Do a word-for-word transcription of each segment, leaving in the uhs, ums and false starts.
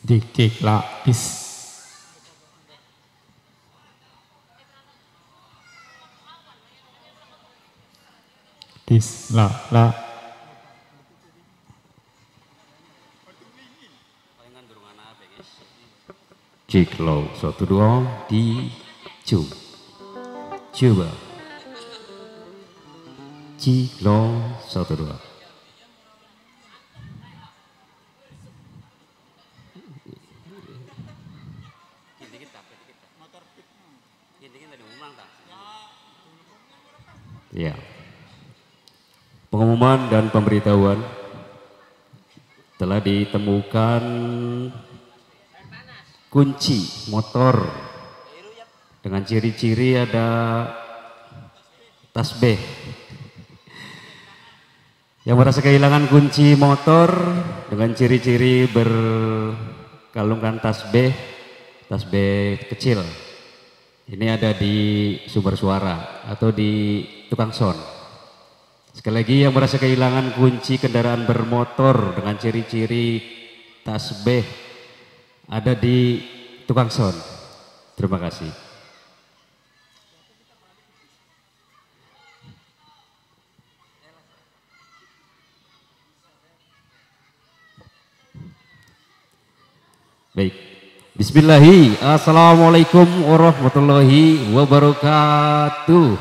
Dik dik la dis. Dis la la. Cek low satu dua di cu coba cek low satu dua. Ya, pengumuman dan pemberitahuan telah ditemukan kunci motor dengan ciri-ciri ada tasbih. Yang merasa kehilangan kunci motor dengan ciri-ciri berkalungkan tasbih, tasbih kecil. Ini ada di sumber suara atau di tukang sound. Sekali lagi, yang merasa kehilangan kunci kendaraan bermotor dengan ciri-ciri tasbih ada di tukang sound. Terima kasih. Baik. Bismillahi, assalamualaikum warahmatullahi wabarakatuh.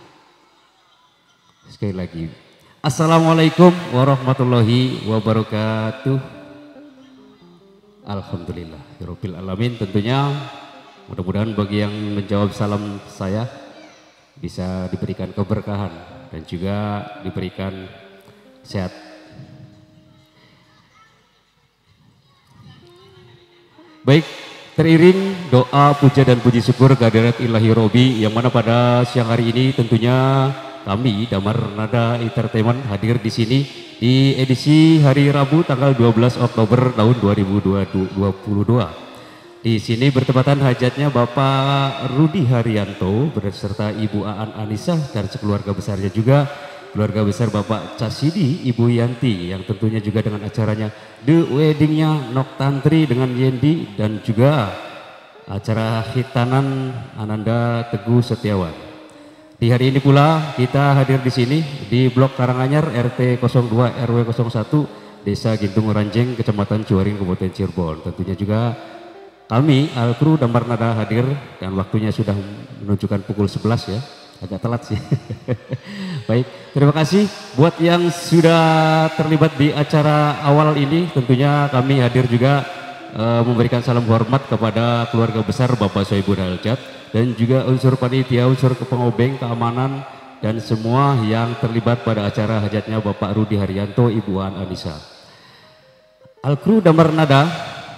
Sekali lagi, assalamualaikum warahmatullahi wabarakatuh. Alhamdulillah, Rabbil alamin. Tentunya mudah-mudahan bagi yang menjawab salam saya bisa diberikan keberkahan dan juga diberikan sehat. Baik, teriring doa, puja dan puji syukur kehadirat Ilahi Robi, yang mana pada siang hari ini tentunya kami Damar Nada Entertainment hadir di sini di edisi hari Rabu tanggal dua belas Oktober tahun dua ribu dua puluh dua. Di sini bertepatan hajatnya Bapak Rudi Haryanto beserta Ibu Aan Anissa dan sekeluarga besarnya juga, keluarga besar Bapak Casidi, Ibu Yanti, yang tentunya juga dengan acaranya The Weddingnya Noktantri dengan Yendi, dan juga acara khitanan Ananda Teguh Setiawan. Di hari ini pula kita hadir di sini di Blok Karanganyar R T nol dua R W nol satu Desa Gintung Ranjeng, Kecamatan Ciwaring, Kabupaten Cirebon. Tentunya juga kami Al-Kru Damar Nada hadir dan waktunya sudah menunjukkan pukul sebelas ya. Agak telat sih. Baik, terima kasih buat yang sudah terlibat di acara awal ini. Tentunya kami hadir juga uh, memberikan salam hormat kepada keluarga besar Bapak Soebul Haljat dan juga unsur panitia, unsur kepengobeng, keamanan dan semua yang terlibat pada acara hajatnya Bapak Rudi Haryanto, Ibu Aan Anissa. Al-Kru Damar Nada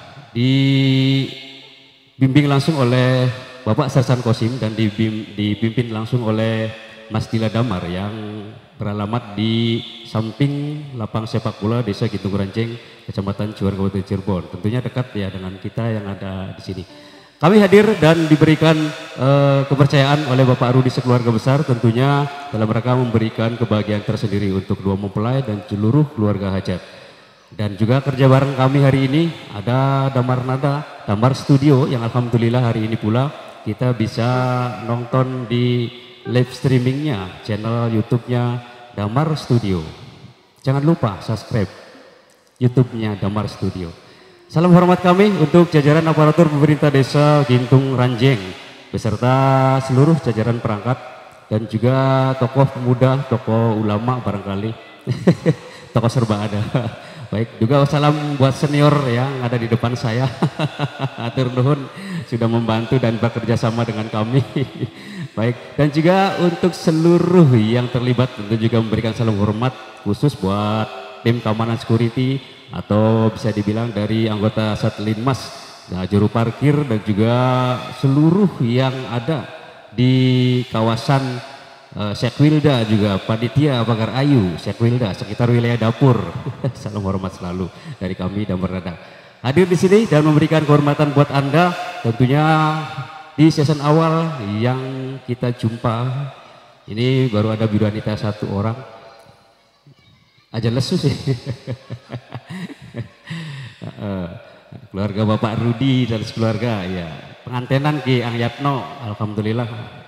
dibimbing langsung oleh Bapak Sersan Kosim dan dipimpin langsung oleh Mas Dila Damar yang beralamat di samping lapang sepak bola Desa Gintung Ranjeng, Kecamatan Ciwaring, Kabupaten Cirebon. Tentunya dekat ya dengan kita yang ada di sini. Kami hadir dan diberikan uh, kepercayaan oleh Bapak Rudi sekeluarga besar tentunya dalam rangka memberikan kebahagiaan tersendiri untuk dua mempelai dan seluruh keluarga hajat. Dan juga kerja bareng kami hari ini ada Damar Nada, Damar Studio, yang alhamdulillah hari ini pula kita bisa nonton di live streamingnya channel YouTube-nya Damar Studio. Jangan lupa subscribe YouTube-nya Damar Studio. Salam hormat kami untuk jajaran aparatur pemerintah Desa Gintung Ranjeng beserta seluruh jajaran perangkat dan juga tokoh pemuda, tokoh ulama barangkali, tokoh serba ada. Baik, juga salam buat senior yang ada di depan saya. Atur nuhun sudah membantu dan bekerja sama dengan kami. Baik, dan juga untuk seluruh yang terlibat tentu juga memberikan salam hormat khusus buat tim keamanan security atau bisa dibilang dari anggota Satlinmas, nah, juru parkir dan juga seluruh yang ada di kawasan uh, Sekwilda, juga panitia Pagar Ayu Sekwilda sekitar wilayah dapur. Salam hormat selalu dari kami Damar Nada. Hadir di sini dan memberikan kehormatan buat Anda tentunya di season awal yang kita jumpa. Ini baru ada bidu wanita satu orang. Aja lesu sih. keluarga Bapak Rudi dan sekeluarga, ya. Pengantenan Ki Ang Yatno, alhamdulillah.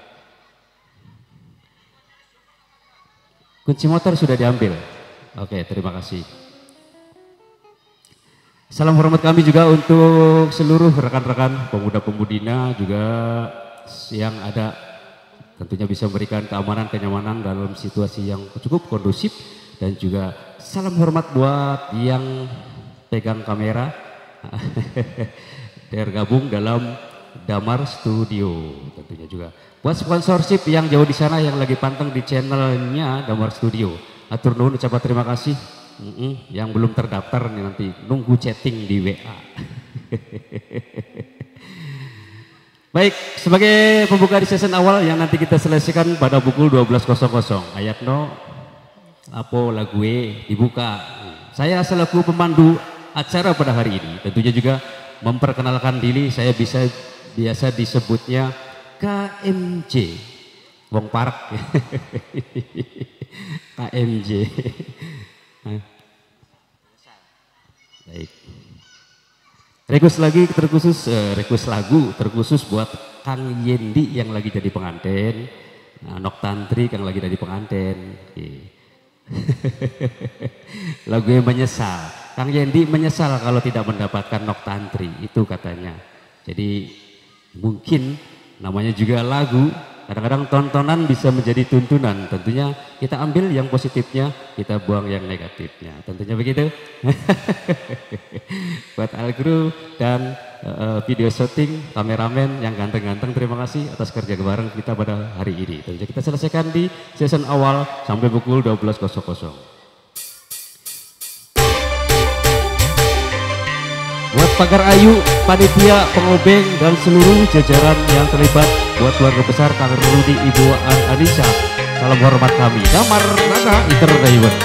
Kunci motor sudah diambil. Oke, terima kasih. Salam hormat kami juga untuk seluruh rekan-rekan pemuda-pemudina juga yang ada, tentunya bisa memberikan keamanan, kenyamanan dalam situasi yang cukup kondusif, dan juga salam hormat buat yang pegang kamera tergabung dalam Damar Studio, tentunya juga buat sponsorship yang jauh di sana yang lagi panteng di channelnya Damar Studio. Atur nuhun, ucapan terima kasih. Mm -mm, yang belum terdaftar nih nanti nunggu chatting di W A. Baik, sebagai pembuka di season awal yang nanti kita selesaikan pada pukul dua belas nol nol. Ayatno Apo lagu E dibuka. Saya selaku pemandu acara pada hari ini tentunya juga memperkenalkan diri. Saya bisa biasa disebutnya K M J Wong Park. K M J. Baik. Request lagi terkhusus, uh, request lagu terkhusus buat Kang Yendi yang lagi jadi pengantin, nah, Nok Tantri yang lagi jadi pengantin. Okay. Lagu yang menyesal. Kang Yendi menyesal kalau tidak mendapatkan Nok Tantri, itu katanya. Jadi mungkin namanya juga lagu, kadang-kadang tontonan bisa menjadi tuntunan. Tentunya kita ambil yang positifnya, kita buang yang negatifnya. Tentunya begitu. Buat Algru dan uh, video shooting, kameramen yang ganteng-ganteng, terima kasih atas kerja bareng kita pada hari ini. Tentunya kita selesaikan di season awal sampai pukul dua belas nol nol. Buat Pagar Ayu, panitia, pengobeng, dan seluruh jajaran yang terlibat, buat keluarga besar Kang Rudi, Ibu An Anissa, salam hormat kami. Damar Nana Entertainment.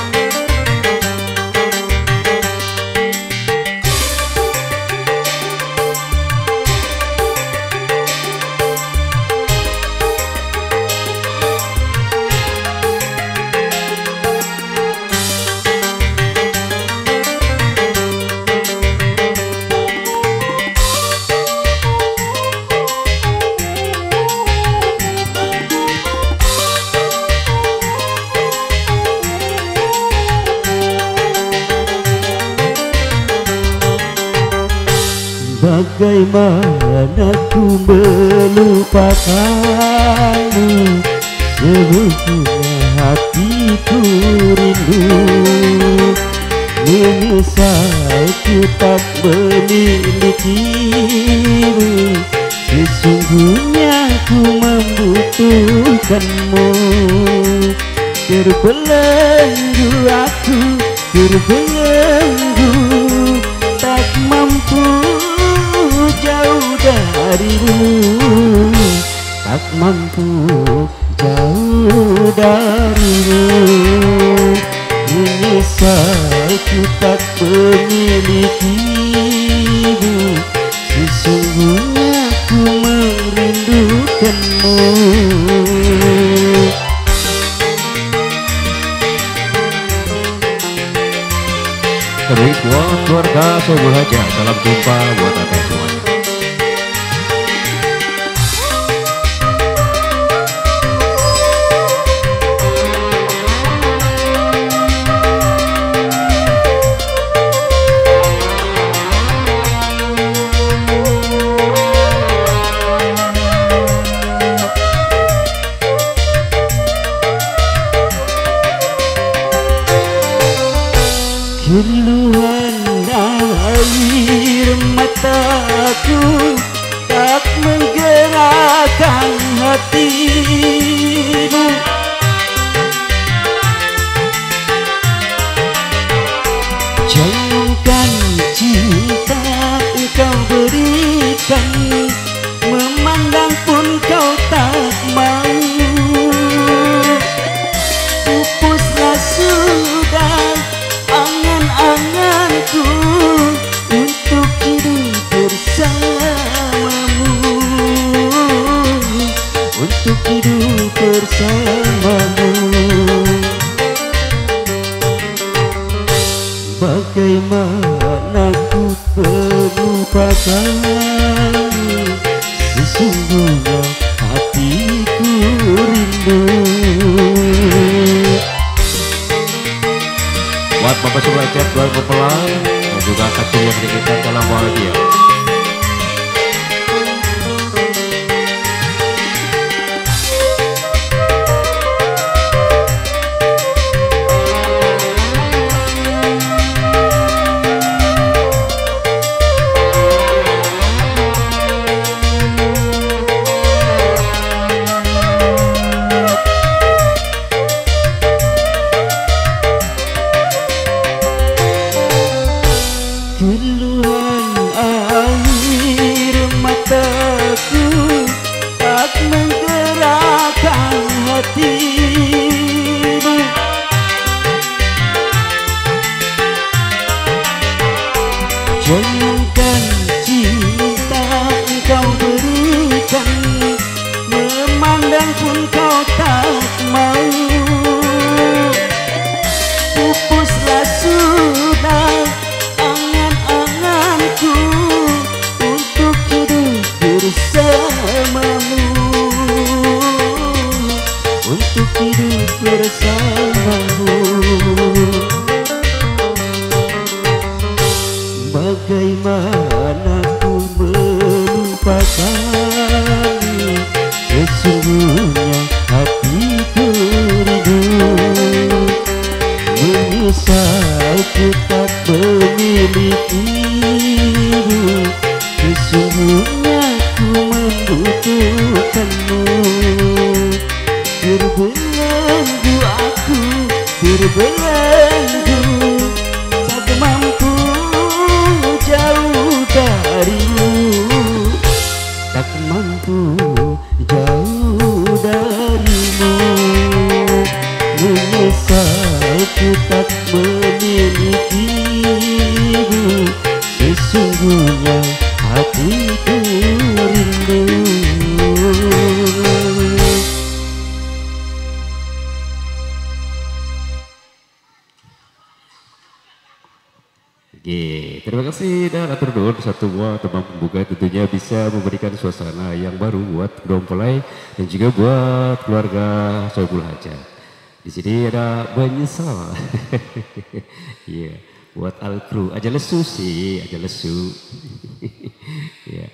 Bagaimana ku melupakanmu, sebetulnya hatiku rindu. Menyesal ku tak memilikimu, sesungguhnya ku membutuhkanmu. Terbelenggu aku, terbelenggu, tak mampu jauh darimu, tak mampu jauh darimu. Menyesal ku tak memilikimu, sesungguhnya ku merindukanmu. Terbaik buat keluarga Sobul Haja, salam jumpa buat anda semuanya. Keluhan air mataku tak menggerakkan hatimu. Jangankan cinta engkau berikan, memandang pun kau tak mau. Pupuslah sudah angan-anganku untuk hidup bersamamu, untuk hidup bersamamu. Bagaimana ku perlu melupakan, sesungguhnya hatiku rindu. Buat Bapak Subrajat, buat mempelai dan juga kecil yang diinginkan dalam bahagia. Keluhan air mataku tak menggerakkan hatimu. Jangankan cinta engkau berikan, memandang pun kau tak mau. Pupuslah sudah angan-anganku untuk hidup bersamamu, untuk hidup bersamamu. Bagaimana ku melupakan, sesungguhnya hatiku rindu. Menyesal ku tak memilikimu, sesungguhnya ku membutuhkanmu. Terbelenggu aku, terbelenggu, tak mampu jauh darimu, tak mampu jauh darimu. Menyesal ku tak memilikimu, sesungguhnya hatiku rindu. Oke, terima kasih dan atur nuhun satu buah teman pembuka, tentunya bisa memberikan suasana yang baru buat kedua mempelai dan juga buat keluarga Soebul Hajat. Di sini ada menyesal. Iya, yeah. Buat al kru aja lesu sih, aja lesu. Iya.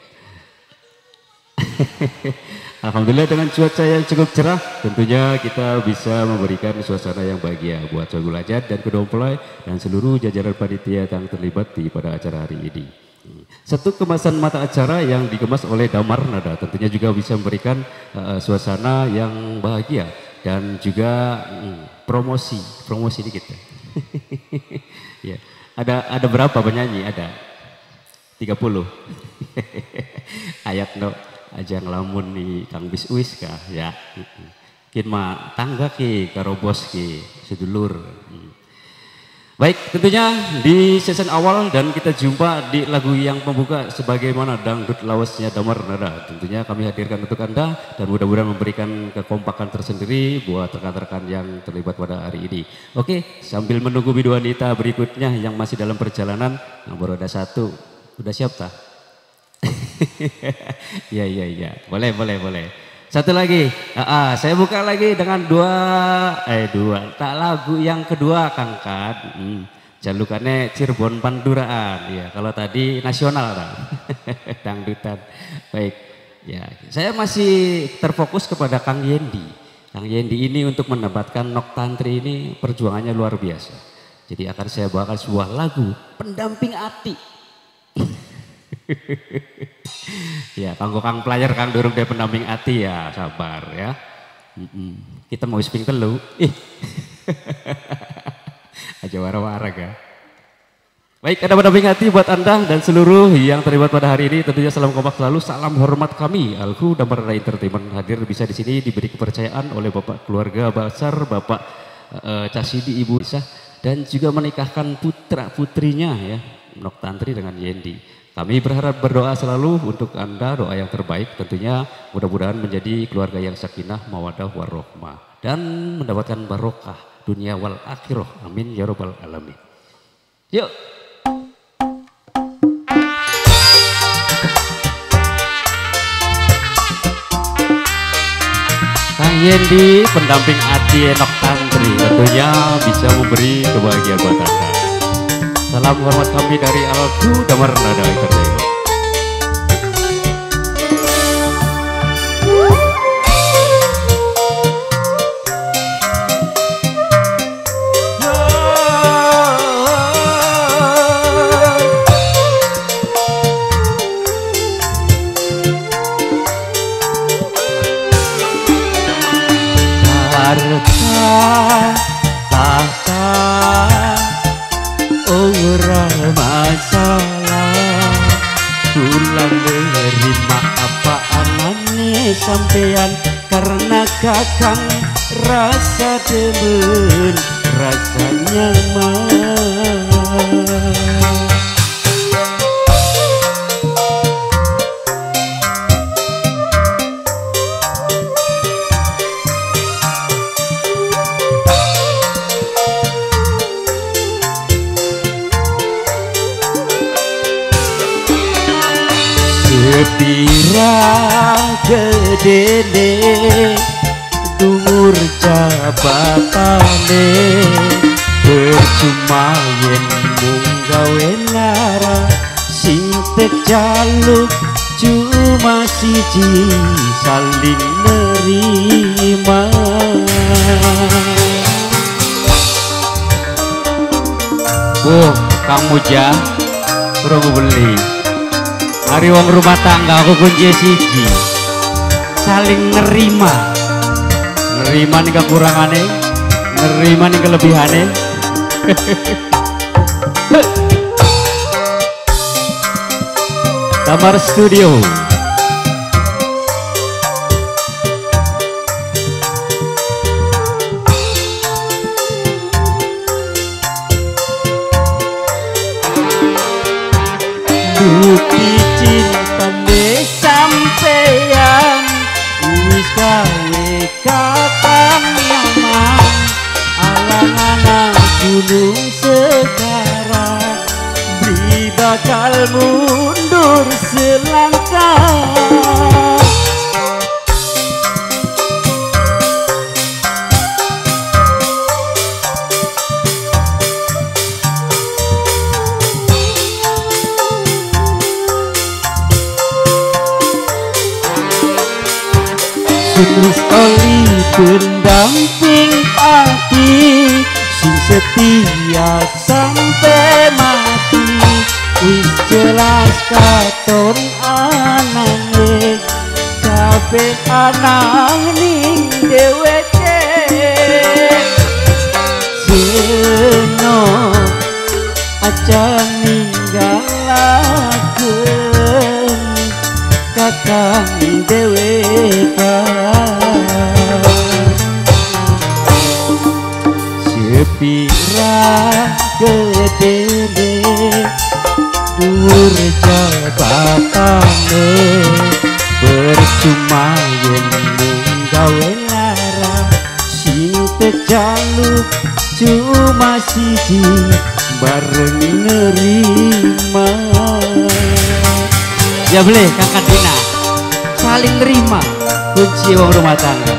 Alhamdulillah dengan cuaca yang cukup cerah, tentunya kita bisa memberikan suasana yang bahagia buat Soebul Hajat dan kedua mempelai dan seluruh jajaran panitia yang terlibat di pada acara hari ini. Satu kemasan mata acara yang dikemas oleh Damar Nada tentunya juga bisa memberikan uh, suasana yang bahagia dan juga hmm, promosi, promosi dikit. Ya, ada ada berapa penyanyi? Ada tiga puluh. Ayat no aja ngelamun nih Kang Bis Uis kah ya. Kin mah tangga ki karo bos ki sedulur. Baik, tentunya di season awal dan kita jumpa di lagu yang pembuka sebagaimana dangdut lawasnya Damar Nada. Tentunya kami hadirkan untuk Anda dan mudah-mudahan memberikan kekompakan tersendiri buat rekan-rekan yang terlibat pada hari ini. Oke, sambil menunggu bidu wanita berikutnya yang masih dalam perjalanan, nomor ada satu. Udah siap tak? Iya, iya, iya. Boleh, boleh, boleh. Satu lagi, ah, saya buka lagi dengan dua, eh dua, tak lagu yang kedua Kang Kad, hmm, jalukannya Cirebon Panduraan, ya kalau tadi nasional kan, dangdutan, baik, ya saya masih terfokus kepada Kang Yendi, Kang Yendi ini untuk mendapatkan Nok Tantri ini perjuangannya luar biasa, jadi akan saya bawakan sebuah lagu pendamping hati. Ya, kanggo Kang player Kang durung dia pendamping hati ya, sabar ya. Mm-mm. Kita mau sping telu. Ih. Aja wara-wara ga. Baik, ada pendamping hati buat Anda dan seluruh yang terlibat pada hari ini. Tentunya salam kompak selalu, salam hormat kami. Alku Damar Nada Entertainment hadir bisa di sini diberi kepercayaan oleh Bapak keluarga besar, Bapak uh, Casidi Ibu Isah dan juga menikahkan putra putrinya ya, Nok Tantri dengan Yendi. Kami berharap berdoa selalu untuk Anda, doa yang terbaik tentunya mudah-mudahan menjadi keluarga yang sakinah, mawadah, warohmah dan mendapatkan barokah dunia wal akhirah. Amin ya robbal alamin. Yuk. Yendi, pendamping Ati Enok Tantri, tentunya bisa memberi kebahagiaan buat Anda. Salam hormat kami dari Alku Damar Nada Entertainment. Tahta orang masalah pulang nerima apa anane sampean karena kakang rasa demen rasa nyaman. Sepira gedene dhuwur jabatane percuma yen mung gawe lara sing tejaluk cuma siji saling nerima. Oh, Kang Muja, kurang beli. Hari wong rumah tangga aku kunci siji, saling nerima, nerima nih kekurangannya, nerima nih kelebihannya. Damar Studio. Bukti cinta ne sampeyan wis gawe kakang nyaman alang-alang gunung sekarang beli bakal mundur selangkah. Tulus oli pendamping hati sing setia sampai mati wis jelas katon anane kabeh anang ning dheweke seno aja ninggalaken kakang dheweke. Sepira gedene dhuwur jabatane percuma yen mung gawe lara sing tejaluk cuma siji bareng nerima. Ya boleh Kakak Dina, saling nerima kunci wong rumah tangga.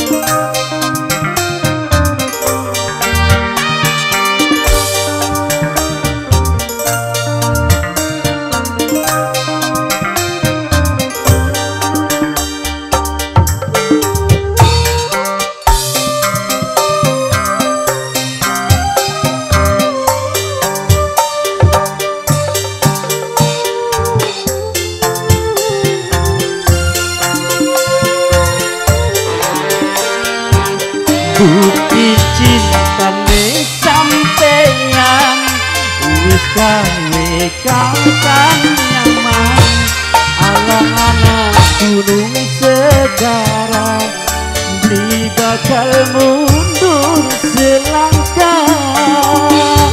Bukti cinta ne sampeyan wis gawe kakang nyaman alang-alang gunung sekarang beli bakal mundur selangkah.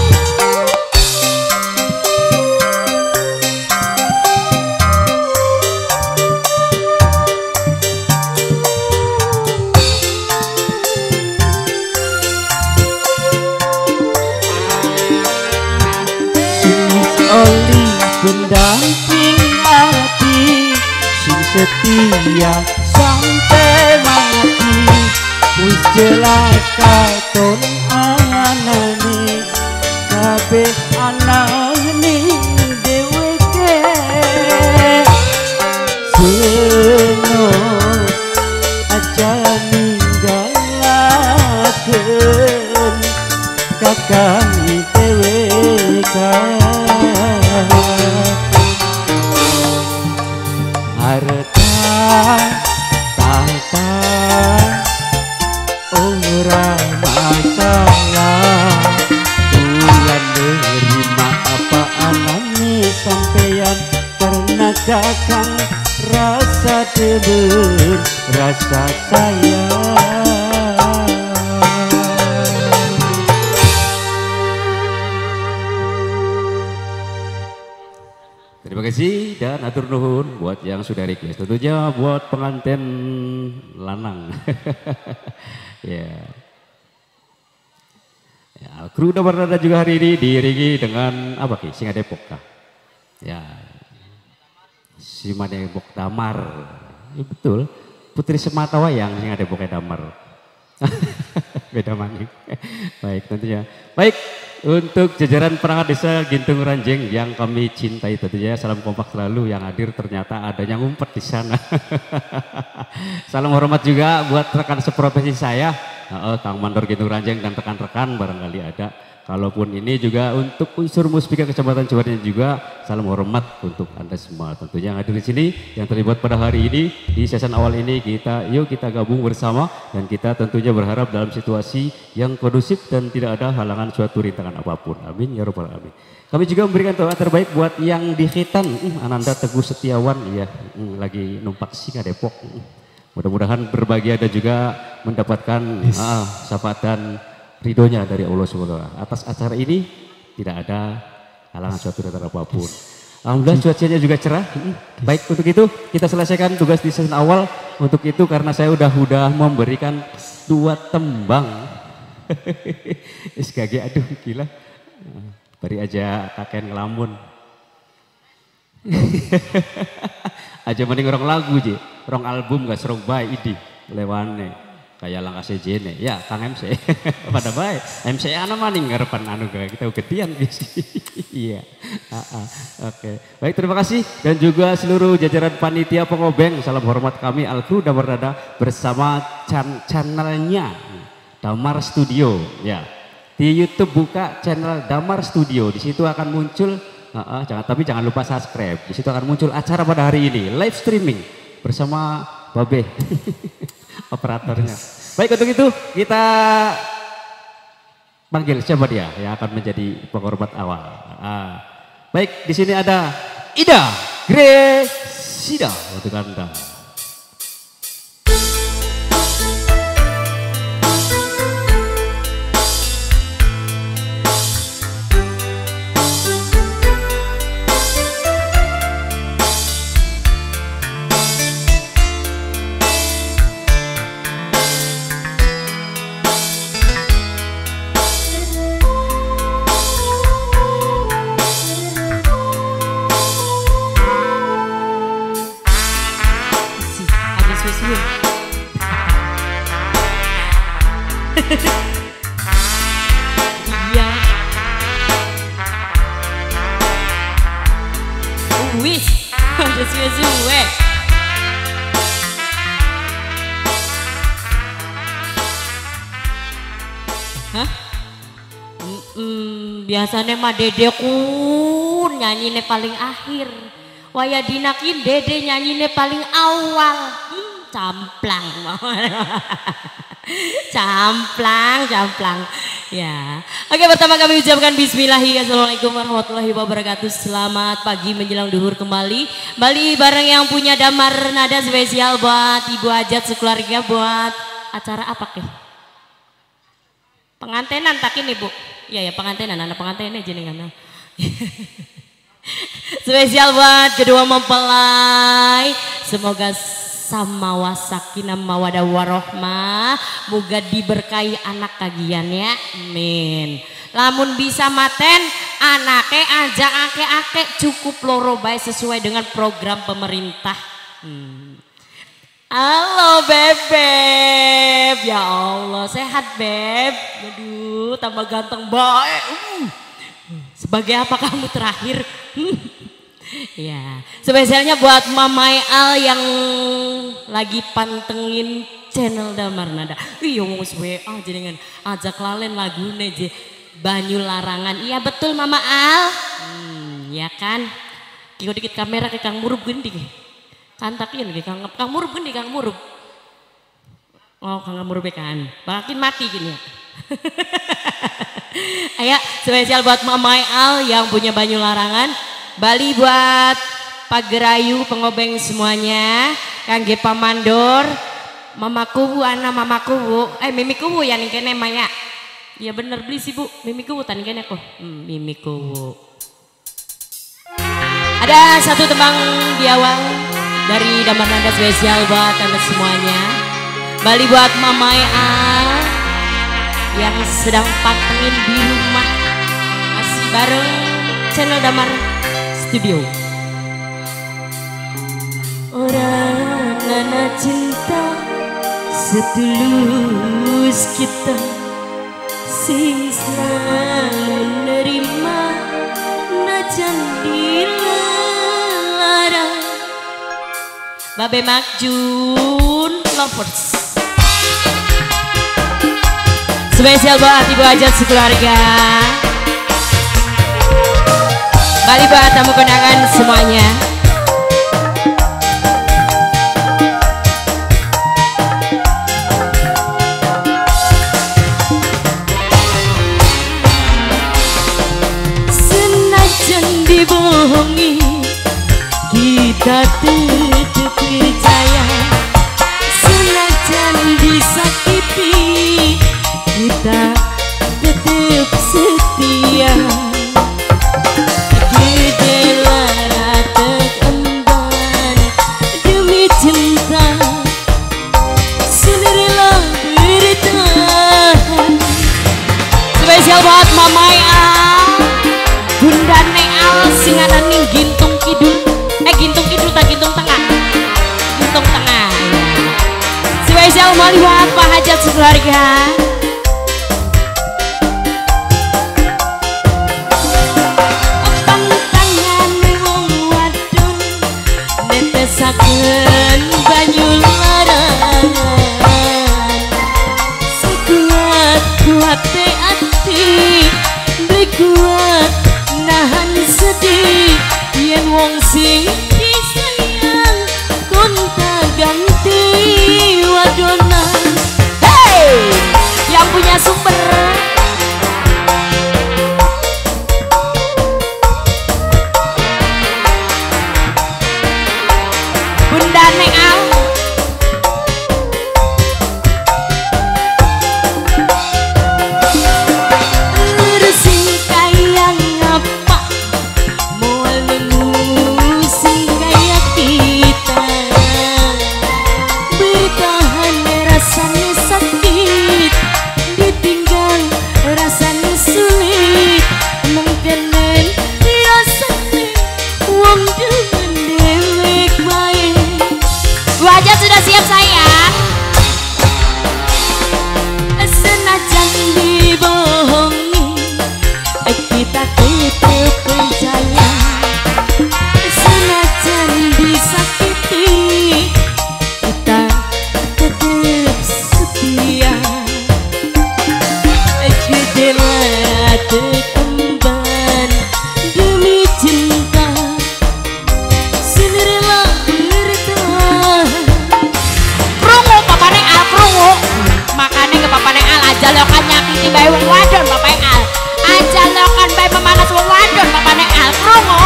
Oli pendamping hati sing setia sampai mati wis jelas katon anane kabeh anane dheweke seno aja ninggalaken kakang dheweke harta tahta ora masalah bulan nerima apa anane sampeyan karena kakang rasa deber rasa sayang. Terima kasih dan atur nuhun buat yang sudah request. Tentunya buat pengantin lanang. Ya. Ya, kru Damar Nada juga hari ini diiringi dengan apa ki? Singa Depok kah? Ya. Singa Depok Damar. Ya, betul. Putri Sematawayang Singa Depok Damar. Beda maning. Baik tentunya. Baik. Untuk jajaran perangkat desa Gintung Ranjeng yang kami cintai tentunya salam kompak selalu yang hadir ternyata adanya ngumpet di sana. Salam hormat juga buat rekan seprofesi saya, uh, Kang Mandor Gintung Ranjeng dan rekan-rekan barangkali ada. Kalaupun ini juga untuk unsur Muspika Kecamatan Ciwandan juga salam hormat untuk Anda semua tentunya yang hadir di sini yang terlibat pada hari ini di season awal ini kita yuk kita gabung bersama dan kita tentunya berharap dalam situasi yang kondusif dan tidak ada halangan suatu rintangan apapun. Amin ya robbal alamin. Kami juga memberikan doa terbaik buat yang di Khitan, uh, Ananda Teguh Setiawan ya uh, lagi numpak Singa Depok. Uh. Mudah-mudahan berbahagia dan juga mendapatkan yes. uh, syafaat dan ridhonya dari Allah subhanahu wa taala. Atas acara ini tidak ada halangan suatu rintangan apapun. Alhamdulillah cuacanya juga cerah. Baik untuk itu kita selesaikan tugas di season awal. Untuk itu karena saya udah udah memberikan dua tembang. S K G aduh gila. Bari aja kakek ngelamun. Aja mending orang lagu je, orang album gak serong baik idi lewane. Kayak langkah sejene, ya Kang M C, pada baik. M C anak maning ngarepan anu kita gedian iya, oke. Baik terima kasih dan juga seluruh jajaran panitia pengobeng. Salam hormat kami Al-Kru Damar Nada bersama chan channelnya Damar Studio. Ya di YouTube buka channel Damar Studio, di situ akan muncul. Uh, uh, jangan tapi jangan lupa subscribe. Di situ akan muncul acara pada hari ini live streaming bersama Babe. Operatornya. Baik untuk itu kita panggil siapa dia yang akan menjadi penghormat awal. Ah. Baik di sini ada Ida Gresida untuk Anda. Iya. Wis, ada suwe-suwe. Hah? Mm -mm, biasanya mah Dede kun nyanyine paling akhir. Waya dinakin Dede nyanyine paling awal. Hmm, camplang. Camplang, camplang. Ya. Oke, pertama kami ucapkan bismillahirrahmanirrahim. Assalamualaikum warahmatullahi wabarakatuh. Selamat pagi menjelang duhur kembali. Bali bareng yang punya Damar Nada spesial buat Ibu Hajat sekeluarga buat acara apa ke? Pengantenan takin Ibu. Iya ya, pengantenan, anak pengantennya jenengan. Spesial buat kedua mempelai. Semoga sama wasakinah mawadah warohmah, moga diberkahi anak kagian ya, amin. Lamun bisa maten anake ajak ake-ake cukup loro bae sesuai dengan program pemerintah. Hmm. Halo Bebeb, ya Allah sehat Beb. Aduh tambah ganteng baik. Uh. Sebagai apa kamu terakhir? Ya, spesialnya buat Mamai Al yang lagi pantengin channel Damar Nada. Iya mau W A jenengan ajak lalen lagu neje Banyu Larangan. Iya betul Mama Al. Hmm, ya kan. Kiko dikit kamera ke Kang Murub gendi. Kantakin ke Kang Kang Murub gendi Kang Murub. Oh Kang Murub kan. Makin mati gini ya. Ayo spesial buat Mamai Al yang punya Banyu Larangan. Bali buat Pak Gerayu pengobeng semuanya. Kangge Pamandor. Mama kubu anak mama kubu. Eh mimi kubu ya nih kene Maya. Iya bener beli sih bu. Mimi kubu tani kene kok. Hmm, mimi kubu. Ada satu tembang di awal dari Damar Nada spesial buat anda semuanya. Bali buat Mamai Al yang sedang pantengin di rumah. Masih bareng channel Damar Studio. Orang nana cinta setulus kita sing selalu menerima najan dilarang. Babe Makjun Lovers spesial buat ibu hajat sekeluarga. Bali buat tamu kondangan semuanya. Senajan dibohongi kita tetap percaya. Senajan disakiti kita tetap setia. Spesial buat Mamai Al, Bunda Neal singanan ning gintung kidul. Eh gintung kidul tak gintung tengah. Gintung tengah. Spesial mali buat Pak Hajat sekeluarga. Pantangane wong wadon netesaken banyu larangan. Sekuat kuat ati kuat nahan sedih yen wong sing disayang gonta ganti wadonan. Hey yang punya sumber Bunda Neal. Wajah sudah siap sayang. Senajan dibohongi kita tetap percaya. Senajan disakiti kita tetap setia. Jadilah tegemban demi cinta. Sendirilah makanya ke Papa Neal aja lokan nyakiti bayi wong wadon Papa Neal aja lokan bayi memanas wong wadon Papa Neal krungu.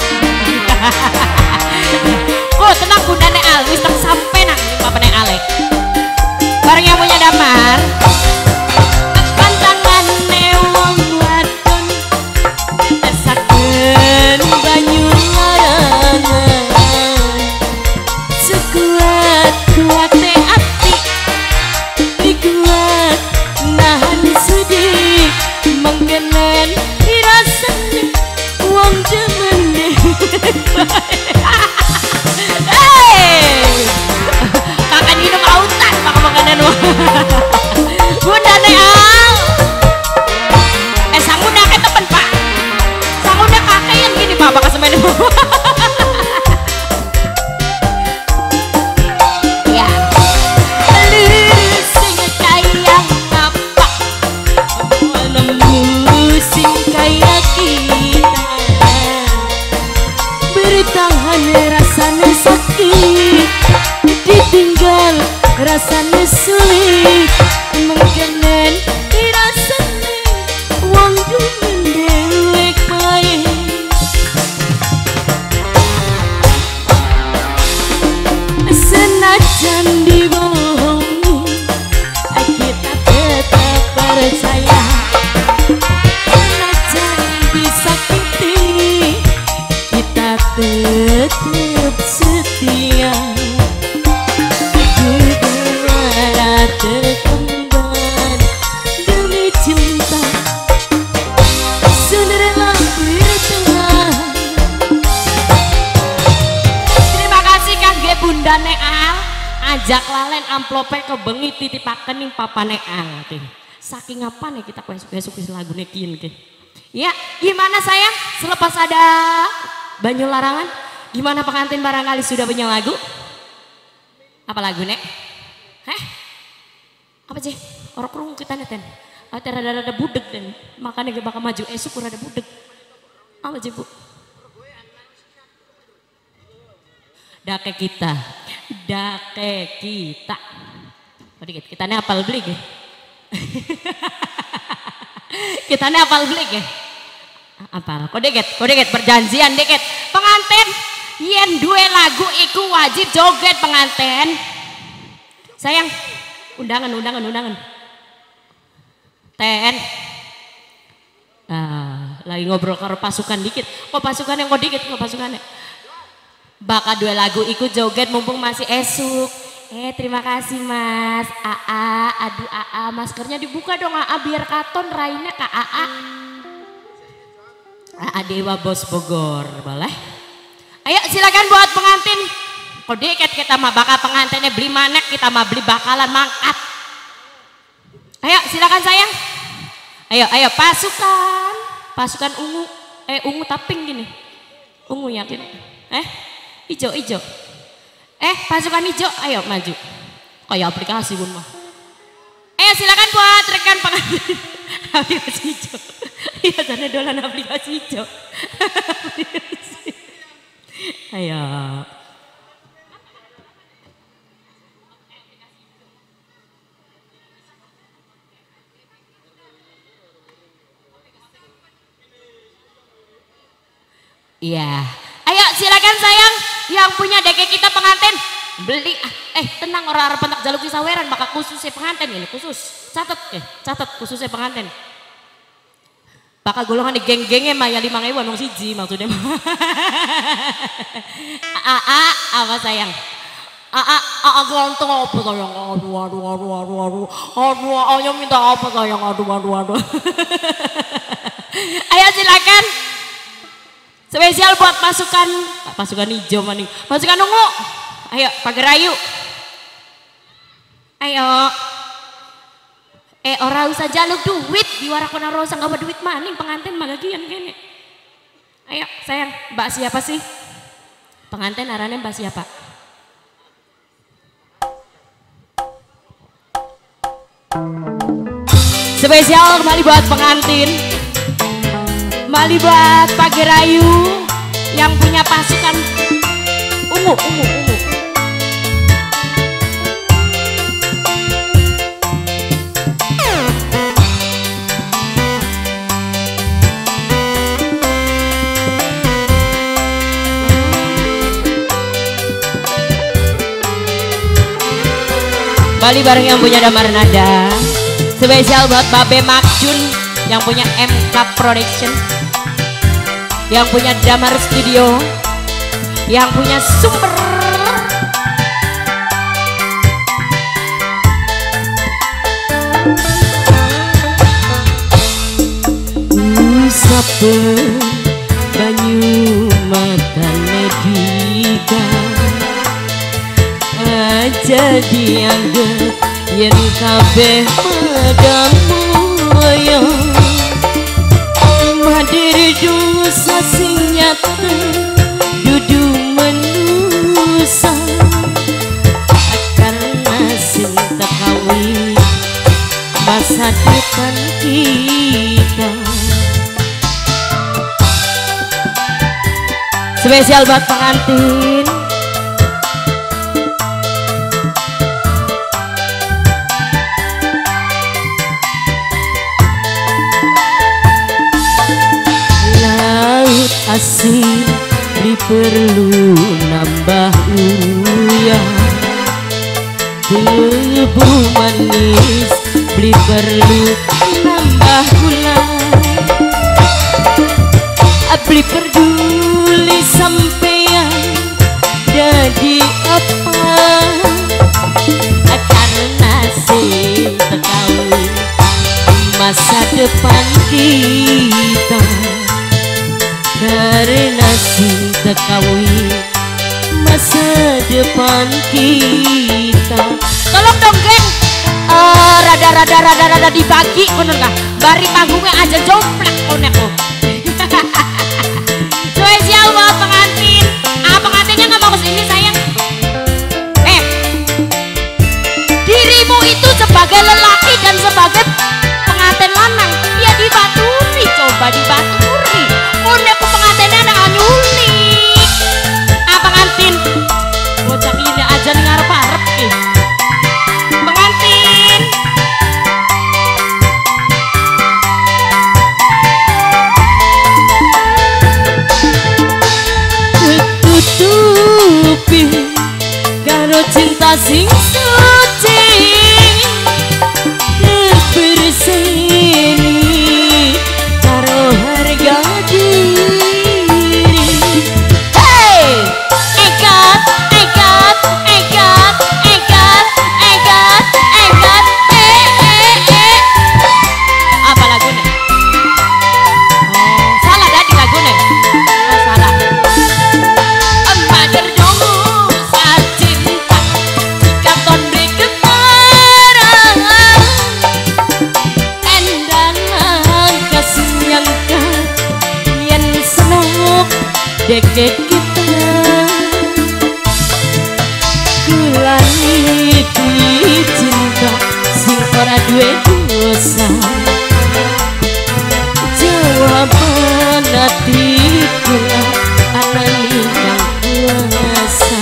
Kok tenang Bunda Neal wis tak sampe nang Papa Neal bareng yang punya Damar. Pantangane wong wadon tesaken banyu larangan. Sekuat kuat ati kuat nahan sedih tetap setia, bergembira terkembang demi cinta, sunderlah bertengah. Terima kasih kangge Bunda Neal, ajak lalen amplope kebengi titipaken ning Papa Neal. Saking apa nih kita besok besok lagu nekin ke? Ya, gimana sayang? Selepas ada banyu larangan, gimana pengantin barangkali sudah punya lagu? Apa lagu nek? Heh? Apa sih? Orang kerung kita neten. Ada rada-rada budek dan makanya gak bakal maju esok rada budek. Apa sih bu? Dake kita, dake kita. Oh dikit, kita ini apal beli ke? Kita ini apal beli ke? Apal, kok deket, kok deket perjanjian deket. Pengantin, yen dua lagu iku wajib joget pengantin. Sayang, undangan, undangan, undangan. Ten, ah, lagi ngobrol karo pasukan dikit. Kok pasukan yang kok dikit, kok pasukannya? Bakal dua lagu iku joget mumpung masih esuk. Eh terima kasih mas Aa, aduh Aa, maskernya dibuka dong Aa biar katon rainnya Kak Aa. Aa Dewa Bos Bogor, boleh? Ayo silakan buat pengantin. Kok deket kita mah bakal pengantinnya beli manek, kita mah beli bakalan mangkat. Ayo silakan sayang. Ayo ayo pasukan, pasukan ungu, eh ungu taping gini, ungu yakin? Eh hijau hijau. Eh pasukan hijau, ayo maju. Kayak aplikasi bun mah. Eh silakan buat rekan pengantin. Aplikasi hijau. Iya sana dolan aplikasi hijau. Ayo. Iya. Ayo silakan sayang. Yang punya deke kita pengantin beli eh tenang orang-orang pentak jaluk saweran bakal khususnya pengantin ini khusus catat eh catat khususnya pengantin bakal golongan di geng-gengnya mah ya lima ribu nong siji maksudnya Aa apa sayang Aa Aa ganteng apa sayang aduh aduh aduh aduh aduh aduh Aa minta apa sayang aduh aduh aduh ayo silakan. Spesial buat pasukan, pasukan hijau maning, pasukan ungu. Ayo, Pagerayu. Ayo. Eh, orang usah jaluk duit, di warakona rosa nggak duit maning pengantin magagian kene. Ayo, sayang, Mbak siapa sih? Pengantin arane Mbak siapa? Spesial kembali buat pengantin. Kembali buat Pagerayu yang punya pasukan ungu, ungu, ungu. Kembali bareng yang punya damar nada. Spesial buat Babe Makjun yang punya M K Production. Yang punya Damar Studio, yang punya sumber usapa banyu mata medika aja dianggap yen kabeh padamu hadir dosa sing nyata dudu manusa karena sing tekawi masa depan kita. Spesial buat pengantin. Asih beli perlu nambah uyah tebu manis beli perlu nambah gula beli peduli sampean depan kita karena cinta kawin masa depan kita. Tolong dong geng, uh, rada rada rada rada dibagi bener kah? Bari panggungnya aja jomplak koneko. Spesial buat pengantin. Ah pengantinnya nggak mau kesini sayang. Eh, dirimu itu sebagai lelaki dan sebagai pengantin lanang ya dibaturi, coba dibaturi. Koneko pengantinnya ada nyulik. Ah pengantin, bocah ini aja nih ngarep-arep nih. Pengantin. Tutupi karo cinta sing suci terberseni karo harga diri. Hey, ekat, ekat, ekat, ekat, ekat, ekat, eh, eh, eh. Apa lagunya? Oh, salah tadi lagunya. Oh, salah. Emak terjomu saat cinta katon bergetarang endalan kasih nyangka yen senok deket kita kulaniti cinta sing ora duwe dosa jawaban hati kula anani kang kuasa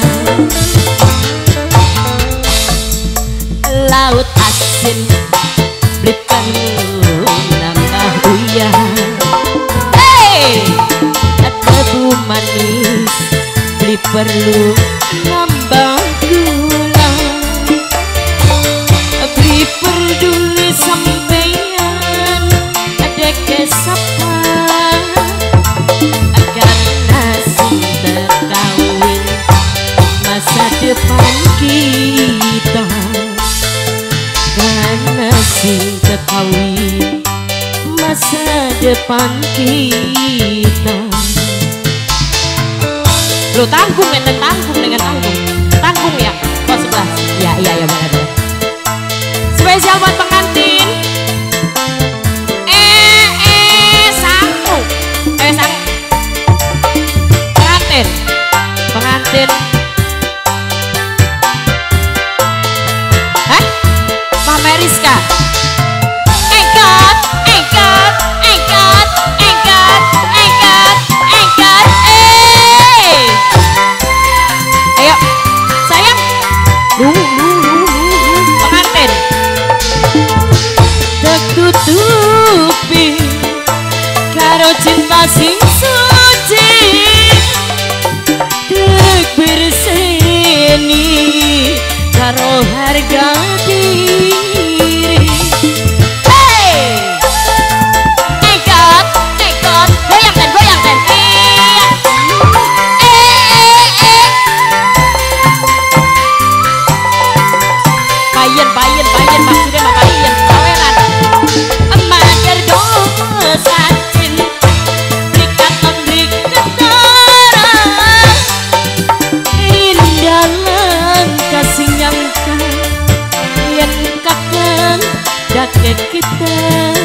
laut asin berikan nambah uyah. Hey, tebu manis beli perlu nambah gula beri peduli sampeyan ada kesapa karena cinta kawin masa depan kita karena cinta kawin masa depan kita. Lo tanggung dengan tanggung dengan tanggung tanggung ya kok sebelah ya iya ya benar. Spesial buat pengantin. Eh eh sangku eh sang pengantin pengantin. Hah? Mama Rizka. Ekat, ekat, ekat, ekat, ekat, ekat, eh. Ayo, sayang. Lu, lu, lu, lu, lu. Pengantin. Tertutupi karo cinta sing suci terberseni karo harga diri. Hey, ekat, ekat, goyang dan goyang dan iya. Eh, eh, eh. Bayen, bayen, bayen maksudnya mah bayen, kaweran. Emak terdosa cinta, berikatan berikatan. Indalan kasih nyangka yang kakang dake kita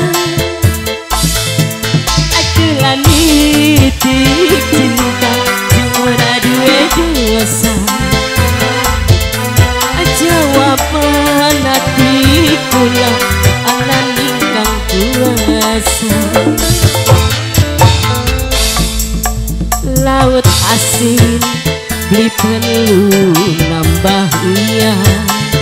akulah niti cinta sing ora duwe dosa jawaban hati kula ana ningkang kuasa laut asin beli perlu nambah uyah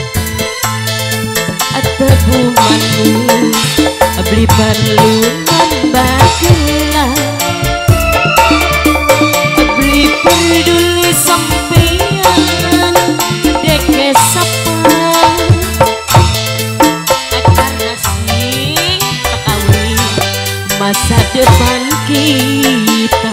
tebu manis beli perlu nambah gula beli peduli sampeyan deke sapa karena sing kawin masa depan kita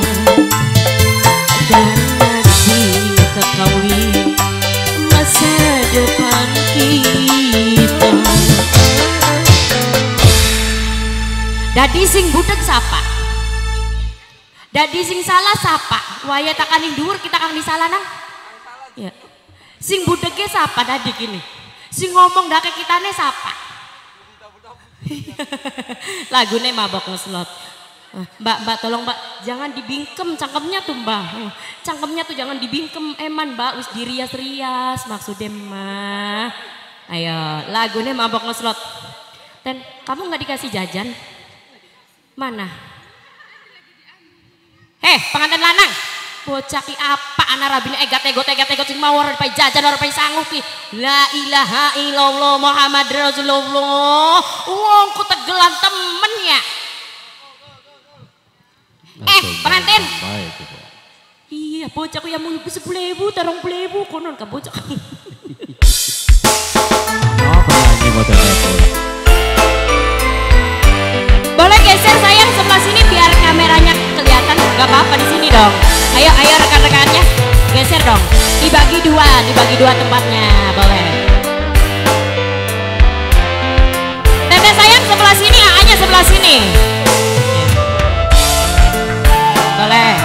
karena sing kawin masa depan kita. Sing budek sapa? Dadi sing salah sapa? Waya takaning dhuwur kita kang disalah nang. Ya. Sing budeke sapa dadi gini? Sing ngomong dake kitane sapa? Lagune mabok ngeslot. Mbak, mbak tolong mbak, jangan dibingkem cangkemnya tuh mbak. Cangkemnya tuh jangan dibingkem eman mbak, wis dirias-rias maksudnya mah. Ayo, lagunya mabok ngeslot. Dan kamu nggak dikasih jajan? Mana? Heh, pengantin lanang. Bocah ki apa anak rabine egat egot egat egot sing mau ora jajan ora sanggup ki. La ilaha illallah Muhammad Rasulullah. Wong ku tegelan temen ya. Eh, pengantin. Iya, bocah ku yang mau sepuluh ribu, tarong ribu konon ka bocah. Apa lagi motor telepon? Boleh geser sayang sebelah sini biar kameranya kelihatan. Gak apa-apa di sini dong. Ayo, ayo rekan-rekannya geser dong. Dibagi dua, dibagi dua tempatnya, boleh. Tete sayang sebelah sini, A-nya sebelah sini. Boleh.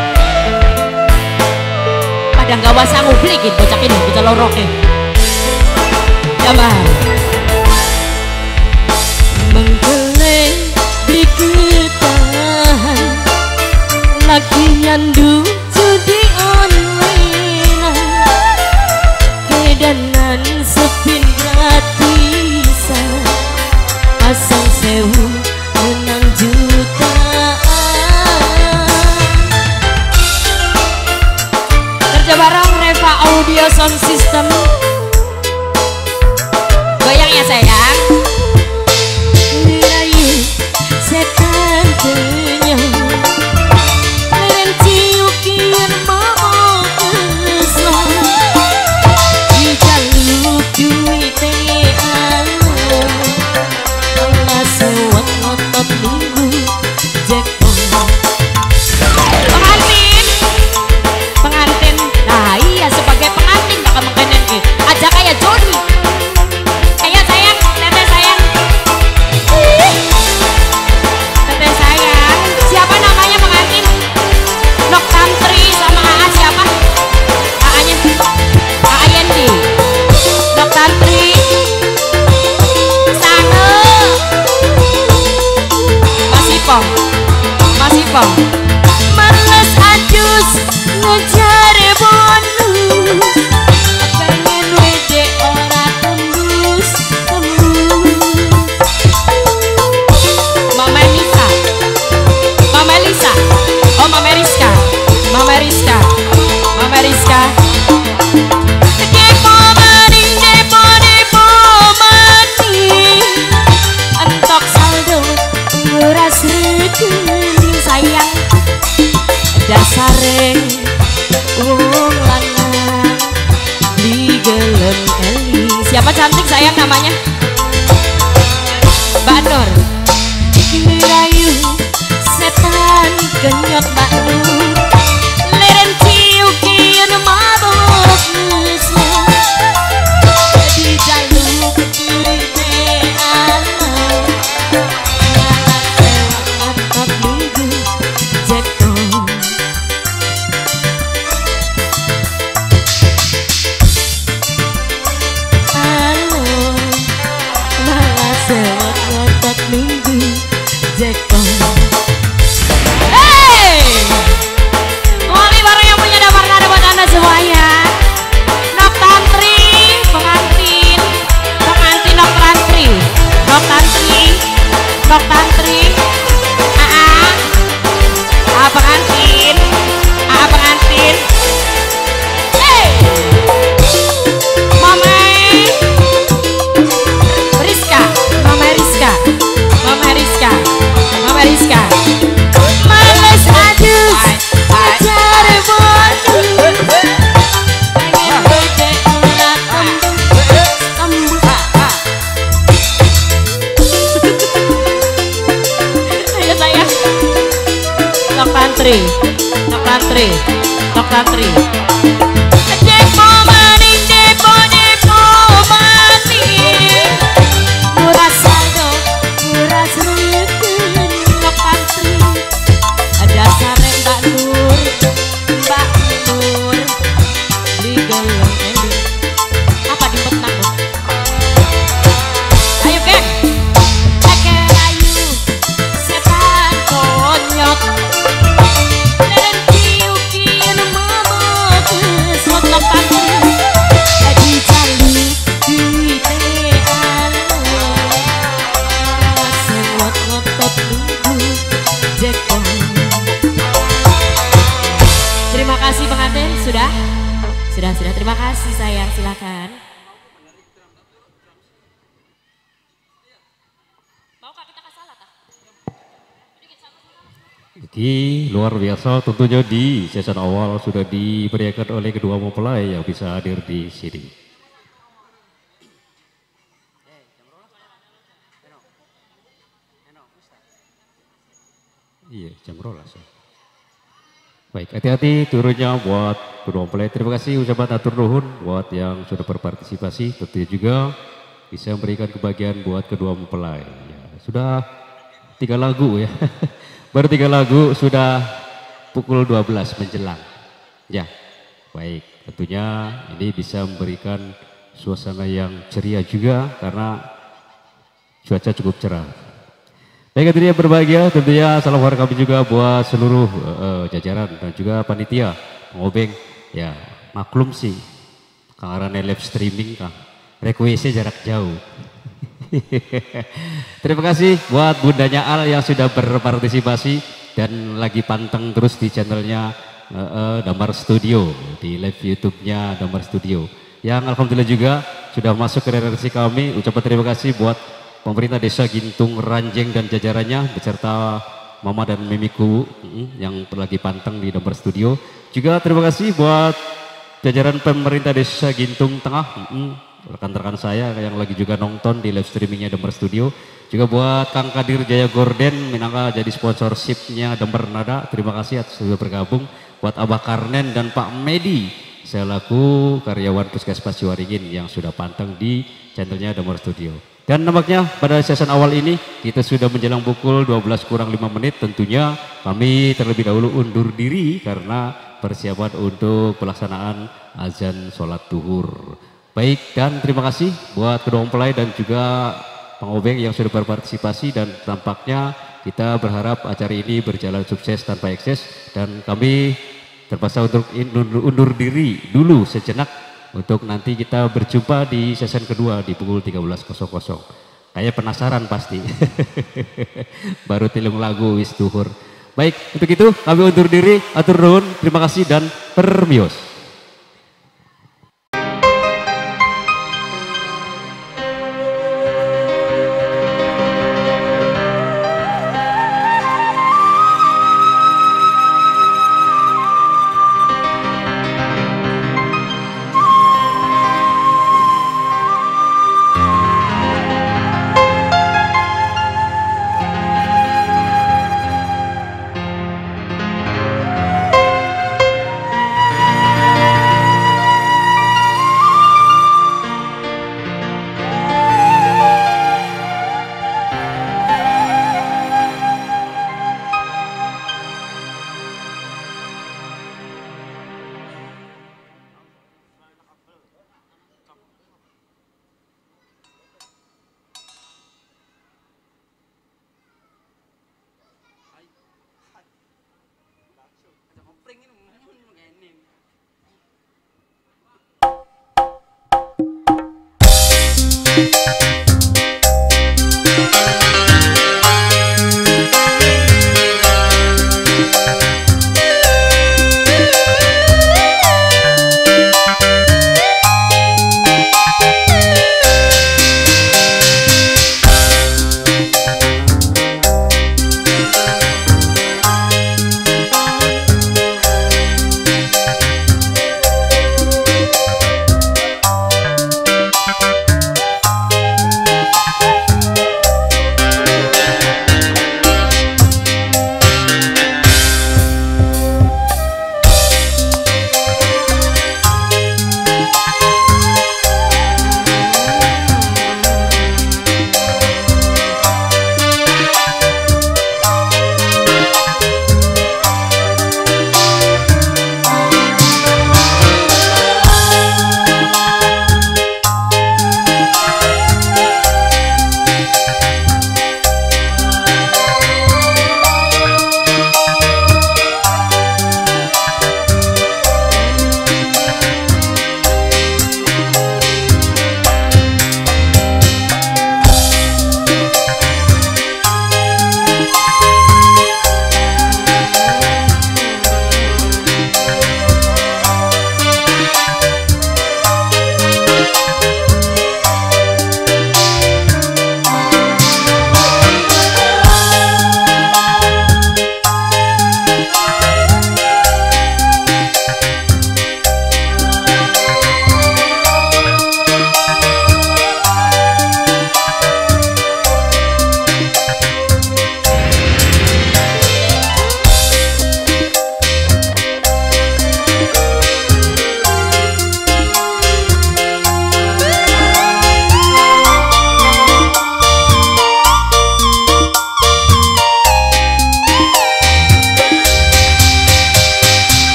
Padahal gak wasang ngublik gitu, bocah ini bisa lorokin. Jamar. Menggeleng di ketahan lagi nyandu judi online kedanan sepin gratisan pasang sewu menang jutaan kerja bareng Reva Audio Sound System goyang ya sayang rayu setan kenyang leren ciukin mau kesel di jaluk duite alo Allah sewat ngotot nunggu jackpot pengantin pengantin nah iya sebagai pengantin gak kemungkinan ki ajak kayak Jody ayo sayang tete sayang tete sayang siapa namanya pengantin Nok Tantri sama A A siapa A A nya A A Yendi Nok Tantri Sange masih pong masih pong males ajus ngejar bonus pengen wede ora tembus tembus Mama Lisa Mama Lisa oh Mama Rizka Mama Rizka Mama Rizka depo maning depo depo maning entok saldo nguras rekening sayang dasare wong lanang di gelem eling siapa cantik sayang namanya Mbak Nur rayu setan kenyot Mbak Nur leren ciukin mabok ngesel di jaluk turite alam ngalat nunggu jackpot halo malah sewot ngotot nunggu jackpot hey wali barang yang punya damar nada buat anda semua Sudah, sudah. Terima kasih sayang, silakan. Jadi luar biasa tentunya di season awal sudah diberikan oleh kedua mempelai yang bisa hadir di sini. Iya, jam rolas. Baik, hati-hati turunnya buat kedua mempelai. Terima kasih ucapan atur nuhun buat yang sudah berpartisipasi. Tentunya juga bisa memberikan kebahagiaan buat kedua mempelai. Ya, sudah tiga lagu ya. Baru tiga lagu sudah pukul dua belas menjelang. Ya, baik. Tentunya ini bisa memberikan suasana yang ceria juga karena cuaca cukup cerah. Baik, tentunya berbahagia, tentunya salam hormat kami juga buat seluruh uh, jajaran dan juga panitia, pengobeng. Ya, maklum sih, karena live streaming kan, requestnya jarak jauh. Terima kasih buat Bundanya Al yang sudah berpartisipasi dan lagi panteng terus di channelnya uh, uh, Damar Studio, di live YouTube-nya Damar Studio. Yang alhamdulillah juga sudah masuk ke redaksi kami. Ucapan terima kasih buat pemerintah desa Gintung Ranjeng dan jajarannya beserta Mama dan Mimiku yang lagi panteng di Damar Studio. Juga terima kasih buat jajaran pemerintah desa Gintung Tengah, rekan-rekan saya yang lagi juga nonton di live streamingnya Damar Studio. Juga buat Kang Kadir Jaya Gorden minangka jadi sponsorshipnya Damar Nada. Terima kasih atas sudah bergabung. Buat Abah Karnen dan Pak Medi selaku karyawan Puskesmas Ciwaringin yang sudah panteng di channelnya Damar Studio. Dan nampaknya pada season awal ini kita sudah menjelang pukul dua belas kurang lima menit. Tentunya kami terlebih dahulu undur diri karena persiapan untuk pelaksanaan azan sholat duhur. Baik, dan terima kasih buat kedua mempelai dan juga pengobeng yang sudah berpartisipasi, dan tampaknya kita berharap acara ini berjalan sukses tanpa ekses, dan kami terpaksa untuk undur diri dulu sejenak untuk nanti kita berjumpa di season kedua di pukul tiga belas. Kayak penasaran pasti. Baru tilung lagu wis duhur. Baik, untuk itu kami undur diri, atur nuhun, terima kasih dan permios.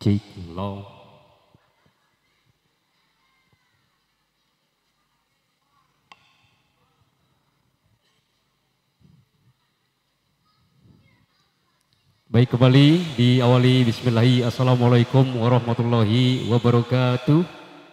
Cik Lo. Baik, kembali diawali bismillahirrahmanirrahim. Assalamualaikum warahmatullahi wabarakatuh.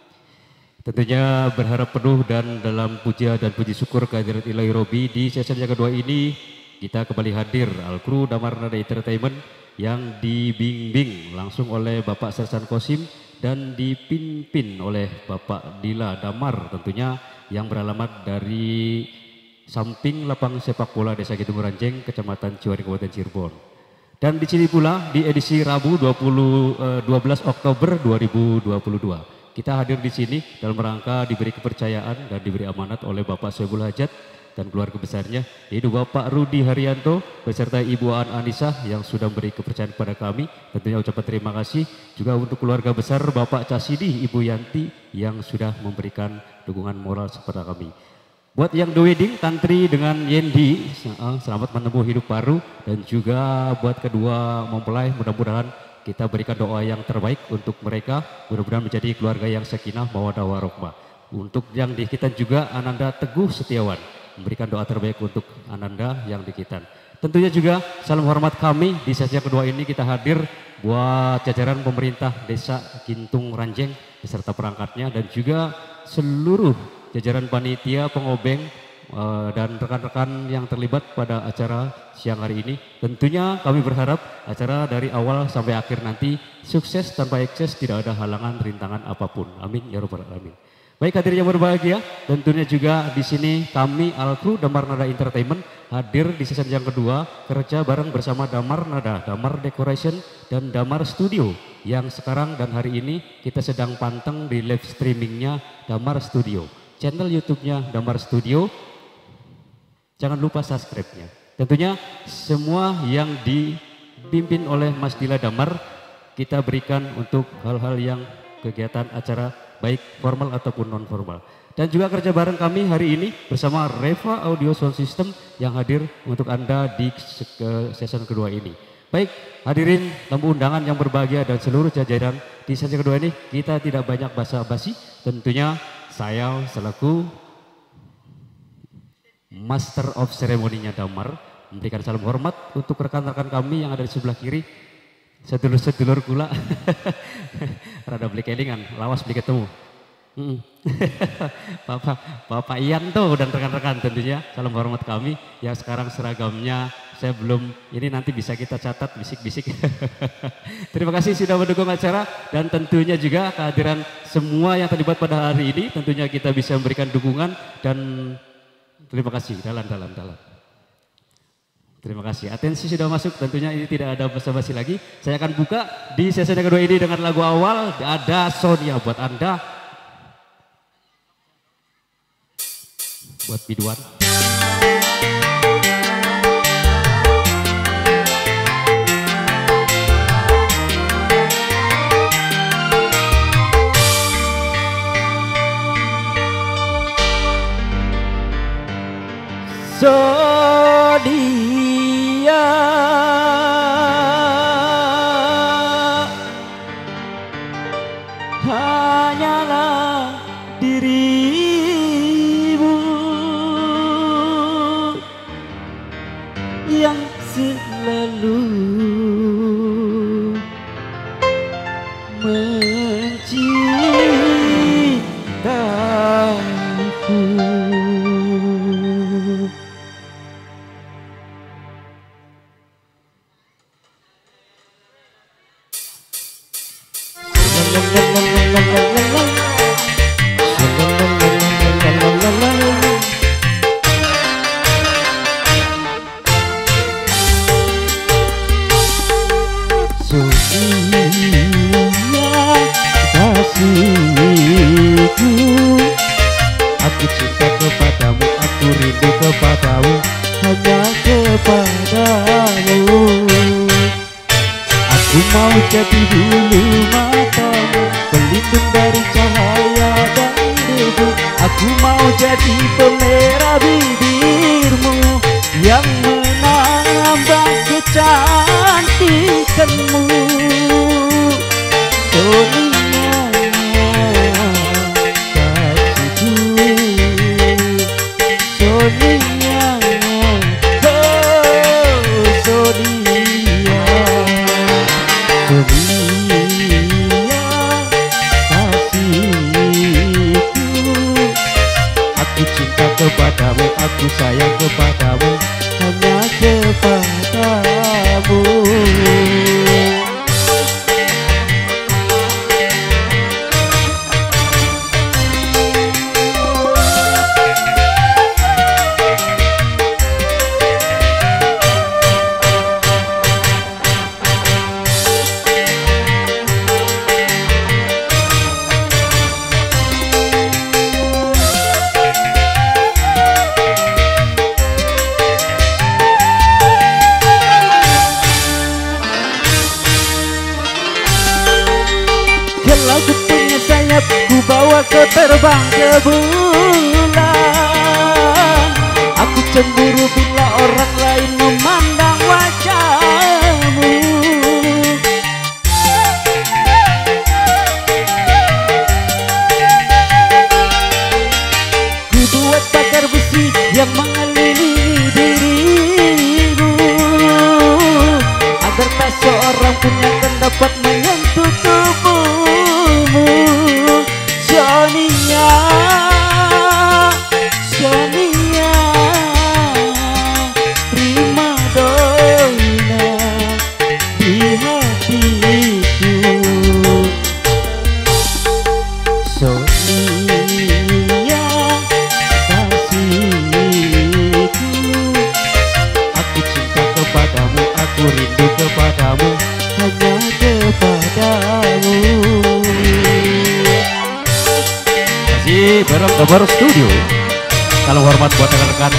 Tentunya berharap penuh dan dalam puja dan puji syukur kehadirat Ilahi Robi di sesi yang kedua ini kita kembali hadir Al-Kru Damar Nada Entertainment yang dibimbing langsung oleh Bapak Sersan Kosim dan dipimpin oleh Bapak Dila Damar, tentunya yang beralamat dari samping lapang sepak bola Desa Kidung Ranjeng, Kecamatan Ciwari, Kabupaten Cirebon. Dan di sini pula di edisi Rabu dua puluh, eh, dua belas Oktober dua ribu dua puluh dua. Kita hadir di sini dalam rangka diberi kepercayaan dan diberi amanat oleh Bapak Soebul Hajat dan keluarga besarnya, yaitu Bapak Rudi Haryanto beserta Ibu An Anissa yang sudah memberi kepercayaan kepada kami. Tentunya ucapan terima kasih juga untuk keluarga besar Bapak Casidi, Ibu Yanti yang sudah memberikan dukungan moral kepada kami. Buat yang the wedding, Tantri dengan Yendi, selamat menempuh hidup baru. Dan juga buat kedua mempelai, mudah-mudahan kita berikan doa yang terbaik untuk mereka. Mudah-mudahan menjadi keluarga yang sakinah mawaddah warahmah. Untuk yang dikitan juga Ananda Teguh Setiawan, memberikan doa terbaik untuk Ananda yang dikitan. Tentunya juga salam hormat kami di sesi yang kedua ini kita hadir buat jajaran pemerintah Desa Gintung Ranjeng beserta perangkatnya dan juga seluruh jajaran panitia, pengobeng, uh, dan rekan-rekan yang terlibat pada acara siang hari ini. Tentunya kami berharap acara dari awal sampai akhir nanti sukses tanpa ekses, tidak ada halangan, rintangan apapun. Amin ya rabbal alamin. Baik, hadirin yang berbahagia, tentunya juga di sini kami Al-Kru Damar Nada Entertainment hadir di season yang kedua, kerja bareng bersama Damar Nada, Damar Decoration, dan Damar Studio yang sekarang dan hari ini kita sedang panteng di live streamingnya Damar Studio. Channel YouTube-nya Damar Studio, jangan lupa subscribe-nya. Tentunya semua yang dipimpin oleh Mas Dila Damar kita berikan untuk hal-hal yang kegiatan acara baik formal ataupun non formal. Dan juga kerja bareng kami hari ini bersama Reva Audio Sound System yang hadir untuk Anda di season kedua ini. Baik, hadirin tamu undangan yang berbahagia dan seluruh jajaran di sesi kedua ini kita tidak banyak basa-basi. Tentunya saya selaku Master of Ceremony-nya Damar memberikan salam hormat untuk rekan-rekan kami yang ada di sebelah kiri, sedulur-sedulur gula. Rada beli kelingan, lawas beli ketemu. Hmm. Bapak, Bapak Ianto dan rekan-rekan tentunya salam hormat kami yang sekarang seragamnya saya belum, ini nanti bisa kita catat bisik-bisik. Terima kasih sudah mendukung acara dan tentunya juga kehadiran semua yang terlibat pada hari ini tentunya kita bisa memberikan dukungan dan terima kasih dalam-dalam dalam. Terima kasih. Atensi sudah masuk, tentunya ini tidak ada basa-basi lagi. Saya akan buka di sesi yang kedua ini dengan lagu awal ada Sonia buat Anda. Buat biduan. Sonia hanyalah dirimu yang selalu mencintaiku. Aku cinta kepadamu, aku rindu kepadamu, hanya kepadamu. Aku mau jadi bulu matamu, pelindung dari cahaya dan debu. Aku mau jadi pemerah bibirmu yang menambah kecantikanmu. aku sayang kepadamu, hanya kepadamu. Aku punya sayap, ku bawa kau terbang ke bulan. Aku cemburu bila orang lain memandang wajahmu. Ku buat pagar besi yang mengelilingi dirimu, agar tak seorang pun yang akan dapat menyentuh tubuhmu. Sonia, Sonia, prima donna di hatiku. Sonia, kasihku, aku cinta kepadamu, aku rindu kepadamu, hanya kepadamu. Masih bareng Gambar Studio. Kalau hormat buat rekan-rekan.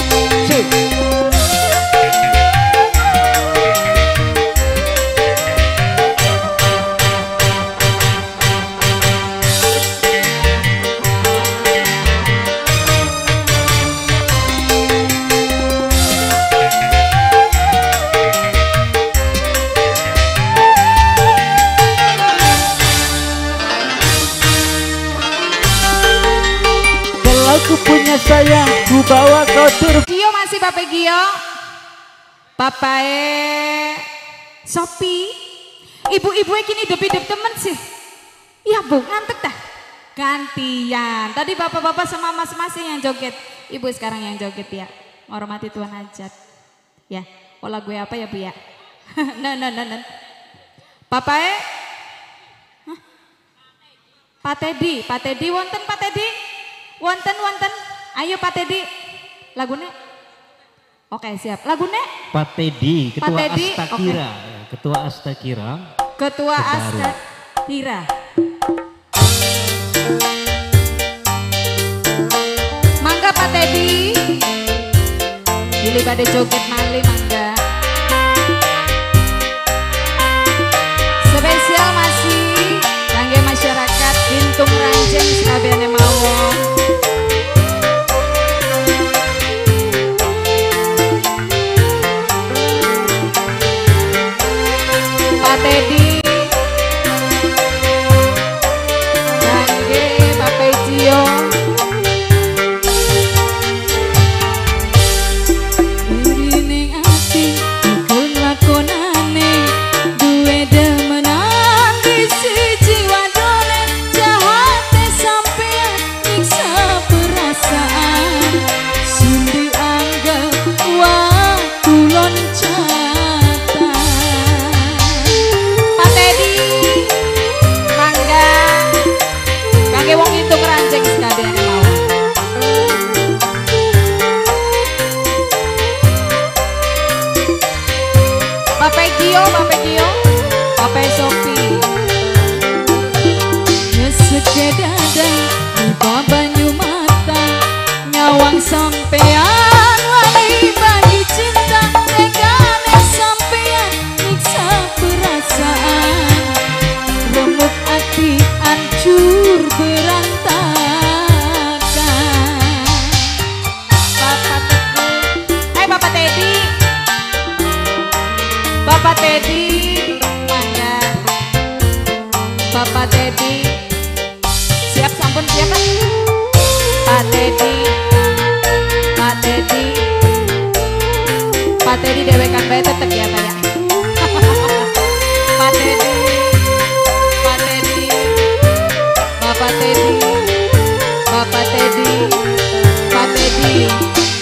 Aku punya sayang, ku bawa kau terbang. Gio masih Bapak Gio, Bapak Sopi, ibu-ibu kini hidup-hidup temen sih. Iya bu, ngantuk dah. Gantian, tadi bapak-bapak sama mas-masnya yang joget, ibu sekarang yang joget ya. Menghormati Tuhan Hajat. Ya, pola gue apa ya bu ya? Nah, nah, nah, nah. Bapak E, Pak Teddy, Pak Teddy, wonten Pak Teddy. Wonten, wonten, ayo Pak Teddy, lagunya. Oke siap, lagunya. Pak Teddy, Ketua Pak Teddy, Astakira, okay. Ketua Astakira. Ketua Terbaru. Astakira. Mangga Pak Teddy, pilih pada joget mali mangga. Spesial masih kangge masyarakat Bintung Ranjeng sekabehane mawon. Pak Teddy, kangge Bapak Cio, irining ati ikut lakonane, duwe demenan di siji wadone, jahate sampean nyiksa perasaan, sing dianggap waktu loncatan. Pak Teddy, mangga kangge wong Bintung Ranjeng sekabehane mawon. Bapak Gio, Bapak Gio, Bapak Sofi. Sekedada lupa banyu mata, nyawang sampean wali bagi cinta, tegane sampean nyiksa perasaan, remuk hati hancur berantakan. Bapak Teguh, eh Bapak Teddy, Bapak Teddy, mangga. Bapak Teddy, siap sampun siapa? Pak Teddy, Pak Teddy, Pak Teddy dewekan bae tetek ya Pak ya. Pak Teddy, Pak Teddy, Bapak Teddy, Bapak Teddy, Pak Teddy.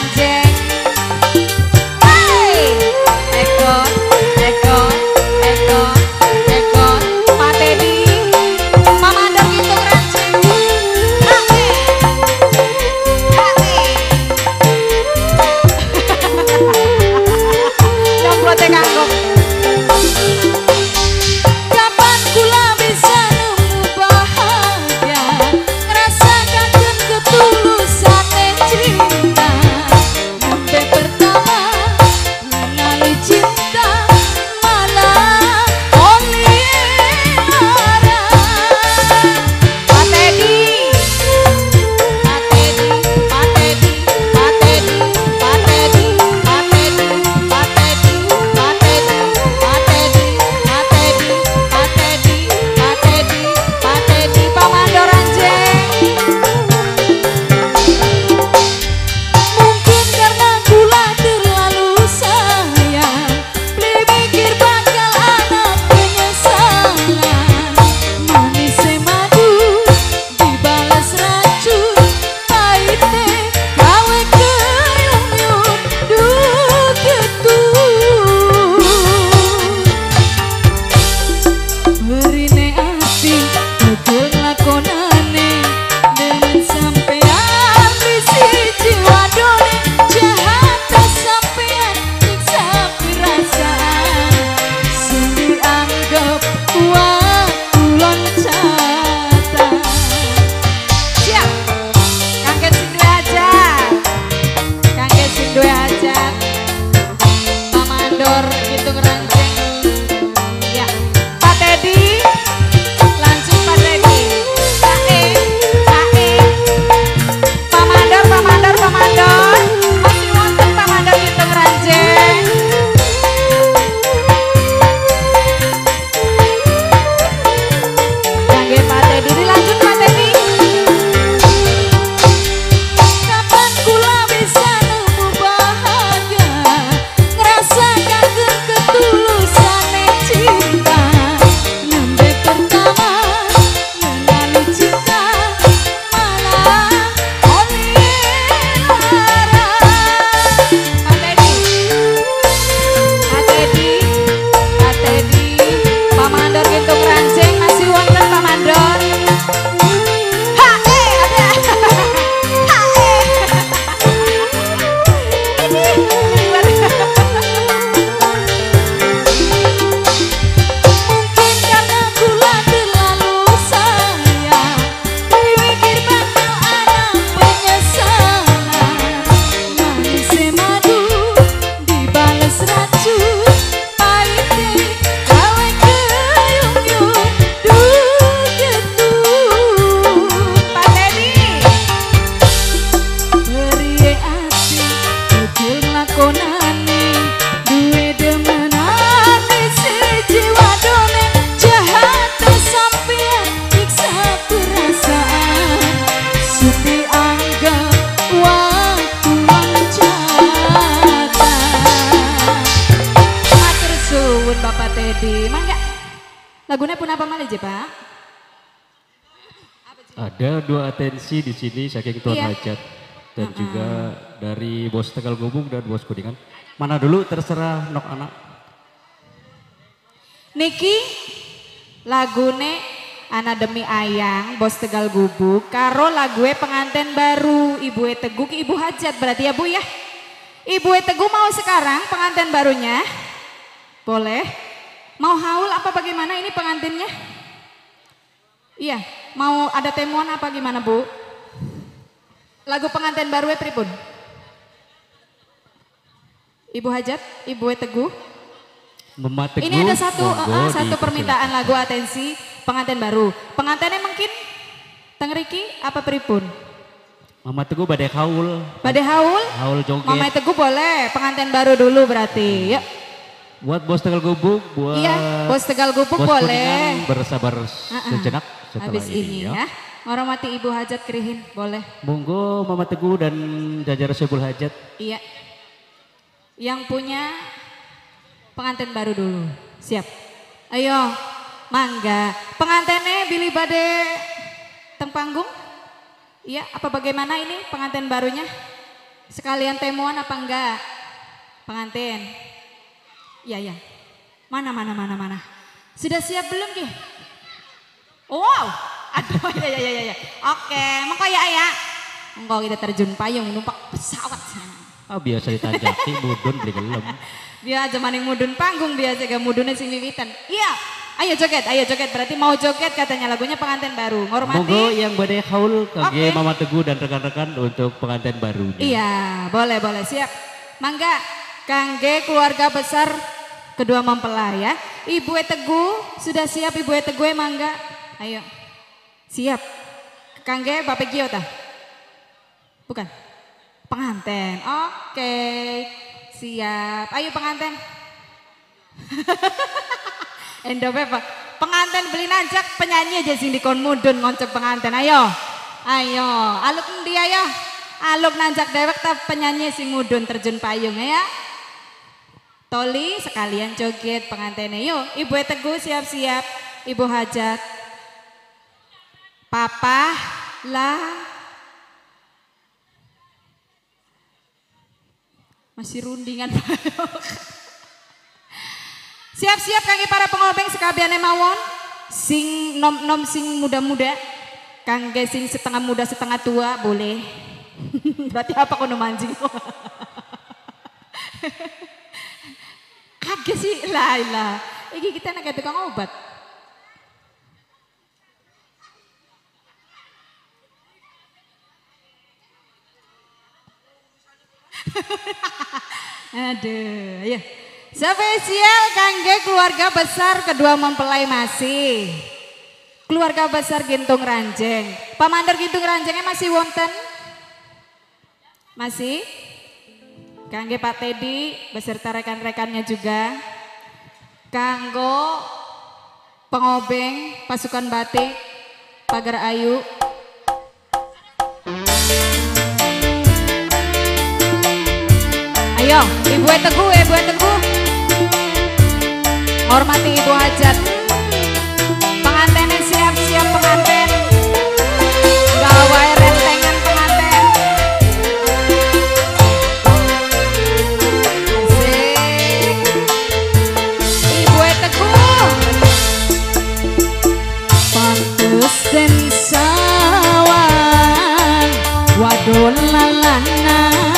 Ranjeng. Hai, ekor, ekor, ekor, ekor, Pak Teddy, Mama Dor gitu Ranjeng. Hai, hai. Nyomprote kangkung. Kapan kula bisa nemu bahagia, ngerasakan ketulusan cinta. Sampai pertama mengenali cinta, malah oleh lara. Pak Teddy, Pak Teddy, Pak Teddy, Pak Teddy, Pak Teddy, Pak Teddy, Pak Teddy, Pak Teddy, Pak Teddy, Pak Teddy, Pak Teddy, Pak Teddy, Pak Teddy, Pak Mandor Ranjeng. Mungkin karena gula terlalu sayang, beli mikir bakal anak penyesalan. Manis madu dibalas racun, pahitnya gawe keyung-yung duh gitu. Berine ati tegel lakonane dengan sampean bisi jiwa done jahat tak sampean nyiksa perasaan sing dianggap waktu loncatan. Siap, kaget sing duwe hajat, kaget sing duwe hajat, Pak Mandor gitu Ranjeng. Ya, Pak Teddy, langsung Pak Teddy. Pak E, Pak E, Pak Mandor, Pak Mandor, Pak Mandor, masih wonten Pak Mandor gitu Ranjeng. Kangge Pak Teddy, dilanjut Pak Teddy. Kapan kula bisa nemu bahagia, ngerasakan ketulusan cinta. Nembe pertama mengenali cinta, malah oleh lara. Pak Teddy, Pak Teddy, Pak Teddy, Pak Mandor gitu Ranjeng, masih wonten Pak Mandor. Hae, ada. Hae. Ini mungkin karena gula terlalu sayang, mikir bakal ada penyesalan. Manis madu dibalas racun, pahitnya gawe keyung-yung duh gitu. Pak Teddy, beri ati tegel lakonane duwe demenan bisi jiwa done jahat tak sampean nyiksa perasaan sing dianggap waktu loncatan. Matur suwun Bapak Teddy. Mangga lagune pun apa malih je Pak? Ada dua atensi di sini saking Tuan Iya. Hajat dan juga dari Bos Tegal Gubuk dan Bos Kuningan. Mana dulu terserah nok anak. Niki lagune Ana Demi Ayang Bos Tegal Gubuk karo lague pengantin baru Ibu E Teguh ke Ibu Hajat berarti ya Bu ya. Ibu E Teguh mau sekarang pengantin barunya? Boleh. Mau haul apa bagaimana ini pengantinnya? Iya, mau ada temuan apa gimana Bu? Lagu pengantin baru e pripun? Ibu Hajat, Ibu E Teguh. Mama Teguh, Ini ada satu monggo uh, uh, satu dipersilakan. permintaan lagu atensi pengantin baru. Pengantinnya mungkin tengeriki apa pripun? Mama Teguh badai haul, Badai haul? haul joget. Mama E Teguh boleh, pengantin baru dulu berarti. Yuk. Buat Bos Tegal Gubuk, buat Iya, Bos Tegal Gubuk Bos boleh. Kuningan bersabar Uh-uh. sejenak setelah Habis ini, ini ya. Hormati Ibu Hajat Kerihin, boleh. Monggo Mama Teguh dan jajar Sebul Hajat. Iya. Yang punya pengantin baru dulu. Siap. Ayo, mangga. Pengantinnya Billy Bade teng panggung? Iya, apa bagaimana ini pengantin barunya? Sekalian temuan apa enggak? Pengantin. Iya, ya. Mana, mana, mana, mana. Sudah siap belum, Ki? Wow. Aduh, ya, ya, ya, ya. Oke, mengko ya, ya. Mengko kita terjun payung, numpak pesawat. Ah, biasa ditanjaki, mudun beli gelem. Dia aja maning mudun panggung, biasa gak mudunnya sing wiwitan. Iya, ayo joget, ayo joget. Berarti mau joget katanya lagunya pengantin baru. Ngormati. Monggo yang badai haul kage Oke. Mama Teguh dan rekan-rekan untuk pengantin barunya. Iya, boleh, boleh, siap. Mangga, kangge keluarga besar kedua mempelai ya. Ibu E Teguh, sudah siap Ibu E Teguh, mangga. Ayo, siap. Kangge Bapak Gio tah? Bukan? Pengantin, oke. Siap, ayo pengantin. Endo Pak, pengantin beli nanjak penyanyi aja sing dikon mudun ngoncep pengantin. Ayo, ayo, aluk endi ayo. Aluk nanjak dewek ta penyanyi sing mudun terjun payung ya. Toli sekalian joget pengantinnya. Yuk, Ibu E Teguh siap-siap. Ibu Hajat. Papa lah. Masih rundingan. Siap-siap kaki para pengobeng sekabiane mawon. Sing nom-nom sing muda-muda. Kangge sing setengah muda setengah tua boleh. Berarti apa kono manjing? Kagak sih lah lah. Iki kita nak tukang obat. Aduh, ya. Spesial kangge keluarga besar kedua mempelai masih. Keluarga besar Gintung Ranjeng. Pamandor Gintung Ranjengnya masih wonten? Masih? Kangge Pak Teddy beserta rekan-rekannya juga. Kanggo pengobeng pasukan batik Pagar Ayu. Ayo, Ibu E Teguh, Ibu E Teguh. Hormati Ibu Hajat. Pengantinnya siap-siap pengantin. Gawai rentengan pengantin. Asik. Ibu E Teguh. Pantes den sawan wadon lalana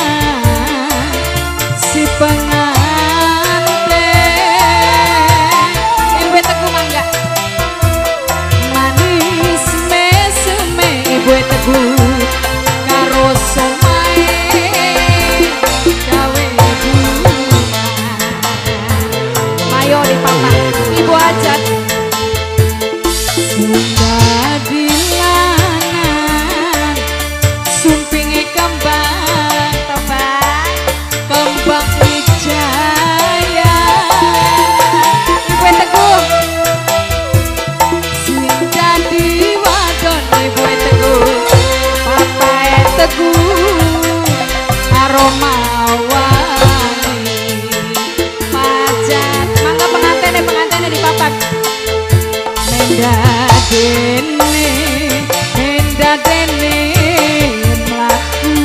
si pengantin. Ibu E Teguh mangga. Manis meseme Ibu E Teguh karo somae gawe bunga. Mayo di papan Ibu Hajat. Sudah dilanang sumpingi kembang tebak kembang wijaya. Ibu E Teguh sing dadi wadon Ibu E Teguh. Papa E Teguh aroma wangi pajat. Mangga pengantinnya pengantinnya di papan. Menda dene, menda dene mlaku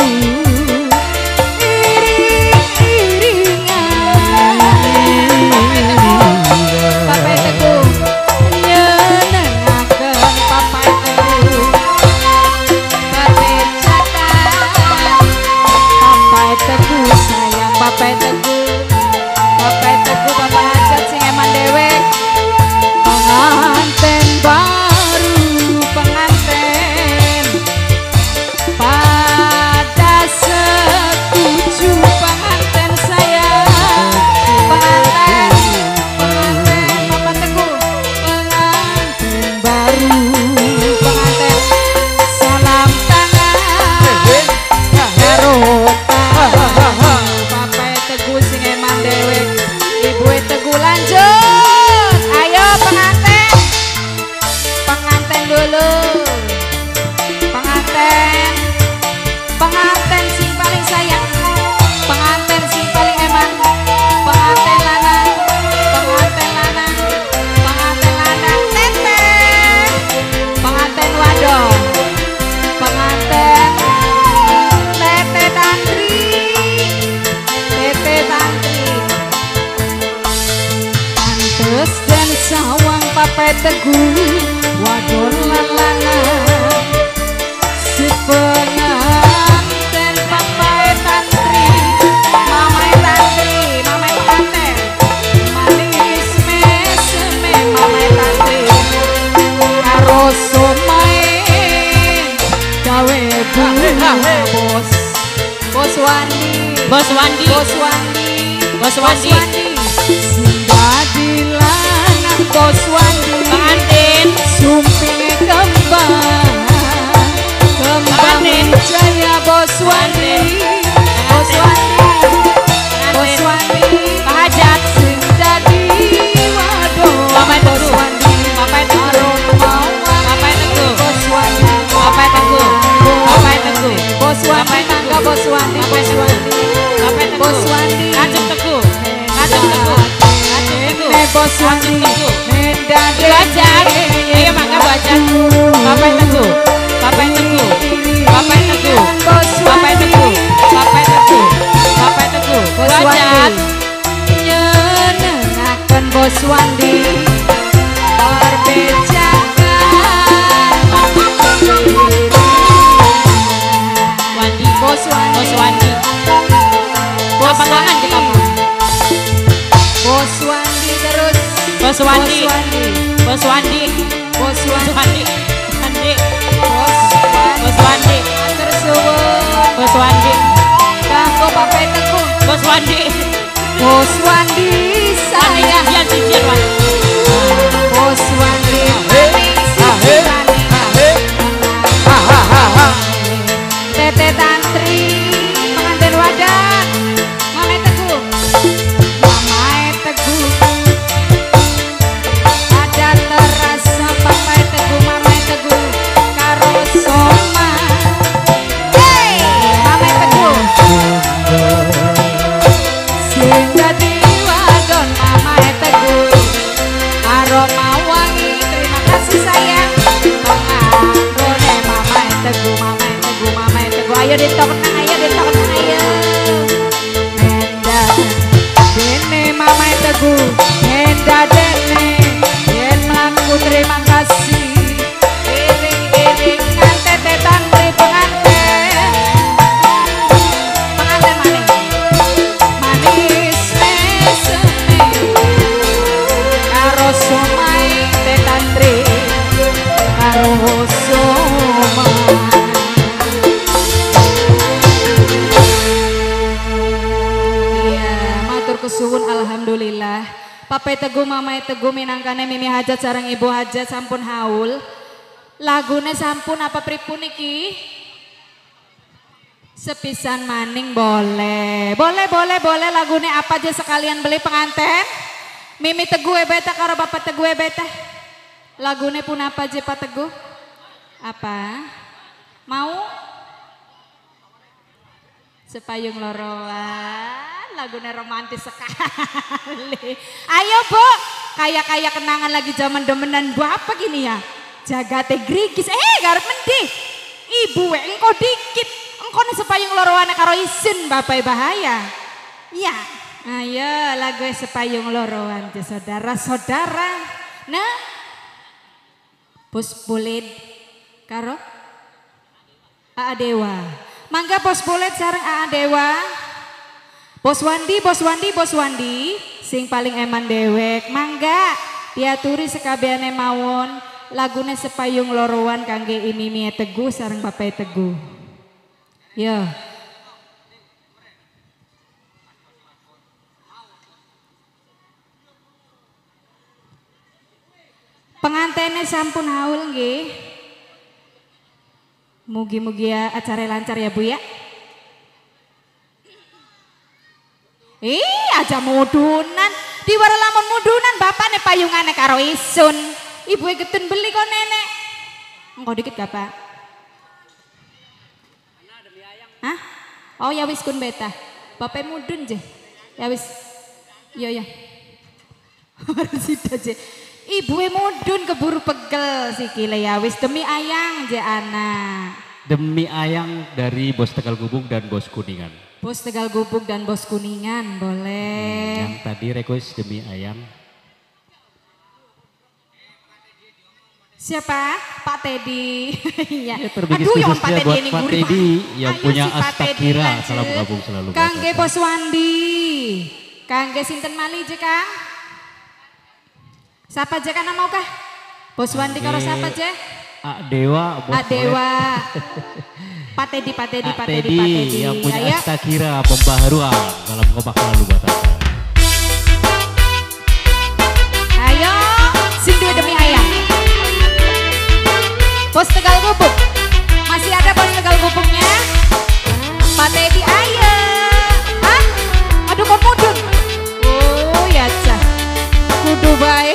iring-iringan. Papa E Teguh nyenengaken Papa E Teguh. Perbecakan Papa E teguh wadon lalangan si penganten papai tantri mamai tantri mamai penganten manis meseme mamai tantri karo somain gawe bunga bos bos Wandi Bos Wandi bos Wandi Bos Wandi singgah di lanang bos Wandi pengantin sumping kembang kembang jaya bos Wandi bos Wandi bos Wandi Hajat sing dadi waduh Papai bos Teguh Wandi Papai Teguh Papai Teguh bos Wandi Papai Teguh Papai Teguh bos Wandi mangga bos Wandi bos Wandi Papai Teguh bos Wandi Kacung Teguh Kacung Teguh Kacung Teguh Eh, bos Wandi Teguh mendade Bajak ayo mangga bajak Papai Teguh Papai Teguh Papai Teguh bos Papai Teguh Papai Teguh Papai Teguh bos bajak Wandi nyenengaken bos Wandi Wandi bos Wandi Bos Wandi apa tangan kita Bu bos Wandi terus Bos Wandi bos Wandi Bos Wandi bos Bos Wandi Wandi Wandi bos Bos Wandi terus suwun Bos Wandi kanggo Papai Teguh Bos Wandi bos Wandi Wandi saya Cincian Cincian Wandi bos Wandi Tete Tantri pengantin wadah Mamai Teguh Mamai Teguh ada terasa Papai Teguh Mamai Teguh karo soma hey Mamai Teguh sing dadi wadon Mamai Teguh aroma wangi terima kasih sayang penganggone Mamai Teguh Mamai Teguh Mamai Teguh ayo ditoknang ayo ditoknang ayo Nenda dene Mamai Teguh Nenda dene yen mlaku terima kasih iring-iringan Tete Tantri pengantin pengantin maning manis meseme karo somai Tete Tantri karo somai kesuwun alhamdulillah Papai Teguh Mamai Teguh minangkane Mimi Hajat sareng Ibu Hajat sampun haul lagune sampun apa pripun iki sepisan maning boleh boleh boleh boleh lagune apa aja sekalian beli penganten Mimi Teguh ebeta karo Bapak Teguh ebeta lagune pun apa aja Pak Teguh apa mau sepayung loroan lagunya romantis sekali. Ayo Bu, kayak-kayak kenangan lagi zaman demenan bapak gini ya. Jagate grigis, eh garep mendih. Ibu we engko dikit, engko nih sepayung loroane karo isin bapak bahaya. Iya, ayo lagu sepayung loroan saudara-saudara. Nah, Bos Bulet karo Aa Dewa. Mangga Bos Bulet sareng Aa Dewa. Bos Wandi, Bos Wandi, Bos Wandi, sing paling eman dewek, mangga diaturi sekabiane mawon, lagune sepayung loroan kangge Mimi Teguh sareng Papai Teguh. Yo. Pengantene sampun haul nggih. Mugi-mugi ya acara lancar ya Bu ya. Ih aja mudunan, di wara lamun mudunan bapakne payungane karo isun. Ibu e getun beli kok nenek. Engko dikit gak Pak? Hah? Oh ya wis kun beta. Bapak mudun je. Ya wis. Iya ya. Harus sida je. Ibu e mudun keburu pegel sikile ya wis demi ayang je anak. Demi ayang dari Bos Tegal Gubung dan Bos Kuningan. Bos Tegal Gubuk dan Bos Kuningan boleh. Hmm, yang tadi request demi ayam. Siapa? Pak Teddy. Iya. Ya, terbikin Aduh, yang khususnya Pak Teddy buat ini Pak gurih, Teddy Pak. yang Ayo punya si Pak Teddy, Astakira. lanjut. Salam gabung selalu. Kangge Bapak. Bos Wandi. Kangge sinten mali je Kang? Siapa aja kan mau kah? Bos Wandi karo siapa aja? Ak Dewa, Bos Ak Dewa. Pak Teddy, Pak Teddy, Ak Pak Teddy, Teddy Pak Teddy. yang punya Ayo. Astakira pembaharuan. Salam kompak selalu buat Anda. Ayo, sing duwe demi ayam. Bos Tegal Gubuk. Masih ada Bos Tegal Gubuknya? Pak Teddy ayo. Hah? Aduh kok mudun. Oh ya cah. Kudu baik.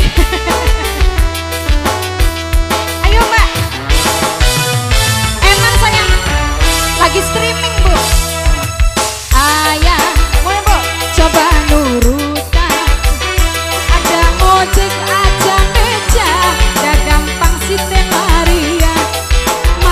Ayo Mbak. Emang sayang. Lagi streaming Bu. Ayah, mulai Bu. Coba nurutan. Ada ojek aja meja. Gak gampang si Teh Maria.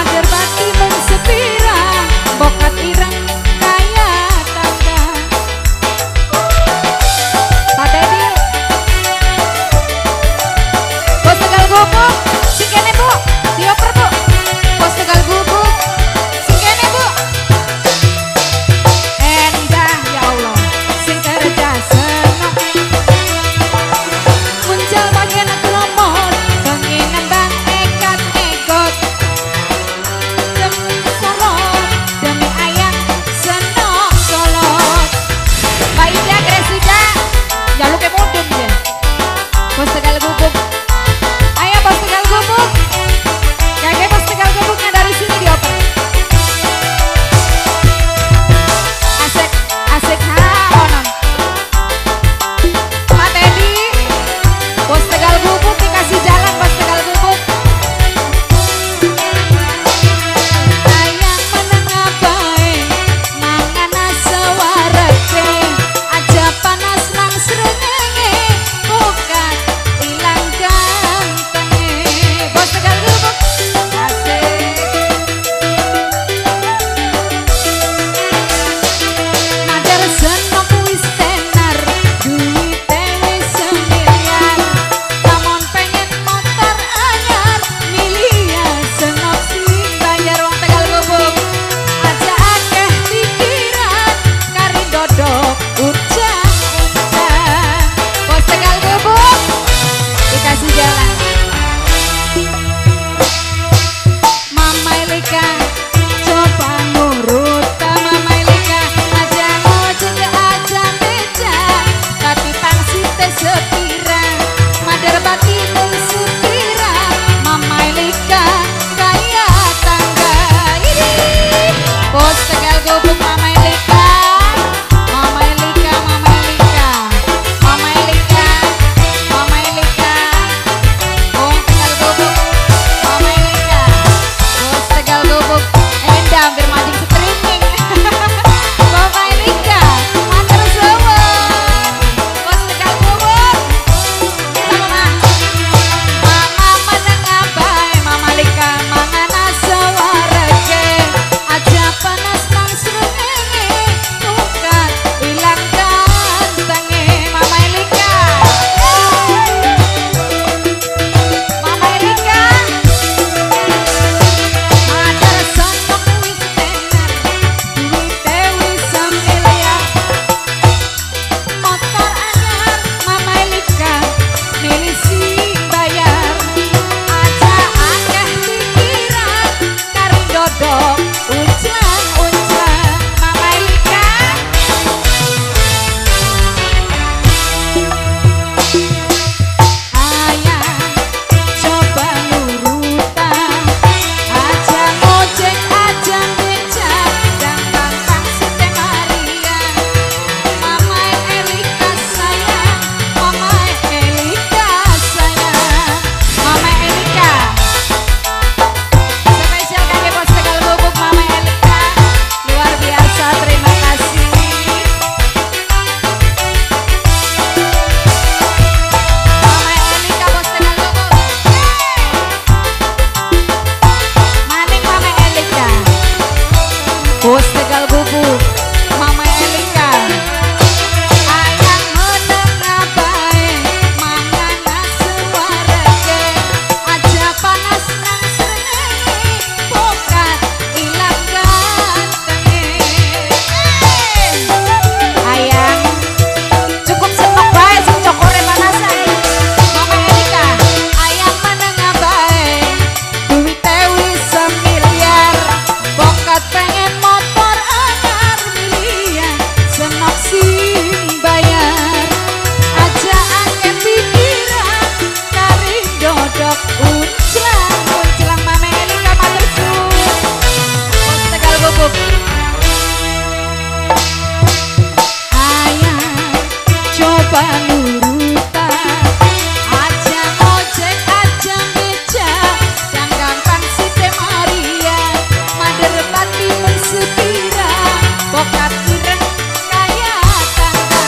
nurutan. Aja ojek aja beca jangankan si Teh Maria mader pati mensepira bokat ireng kaya tangga.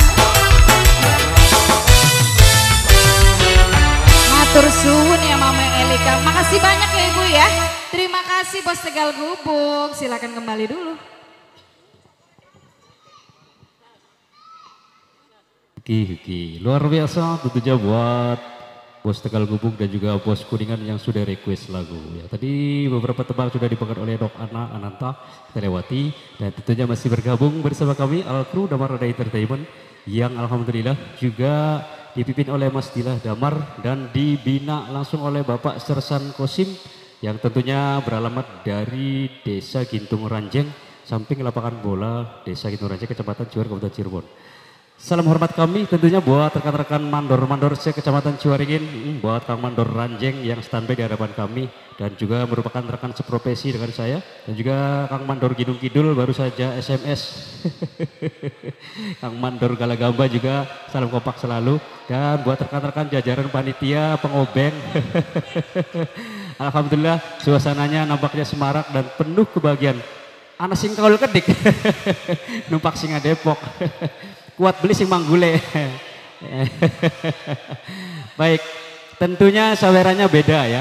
Matur suwun ya Mama Elika. Makasih banyak ya Ibu ya. Terima kasih Bos Tegal Gubuk. Silakan kembali dulu. Oke, oke. Luar biasa tentunya buat Bos Tegal Gubuk dan juga Bos Kuningan yang sudah request lagu. Ya, tadi beberapa tebang sudah dipegang oleh Dok Ana Ananta Telewati dan tentunya masih bergabung bersama kami Al Kru Damar Rada Entertainment yang alhamdulillah juga dipimpin oleh Mas Dilah Damar dan dibina langsung oleh Bapak Sersan Kosim yang tentunya beralamat dari Desa Gintung Ranjeng, samping lapangan bola Desa Gintung Ranjeng, Kecamatan Ciwar, Kabupaten Cirebon. Salam hormat kami tentunya buat rekan-rekan mandor-mandor se Kecamatan Ciwaringin, hmm, buat Kang Mandor Ranjeng yang standby di hadapan kami dan juga merupakan rekan seprofesi dengan saya dan juga Kang Mandor Ginung Kidul baru saja S M S. Kang Mandor Galagamba juga salam kompak selalu dan buat rekan-rekan jajaran panitia pengobeng. Alhamdulillah suasananya nampaknya semarak dan penuh kebahagiaan. Anak sing kaul kedik. Numpak singa Depok. Kuat beli sing manggule. Baik, tentunya sawerannya beda ya.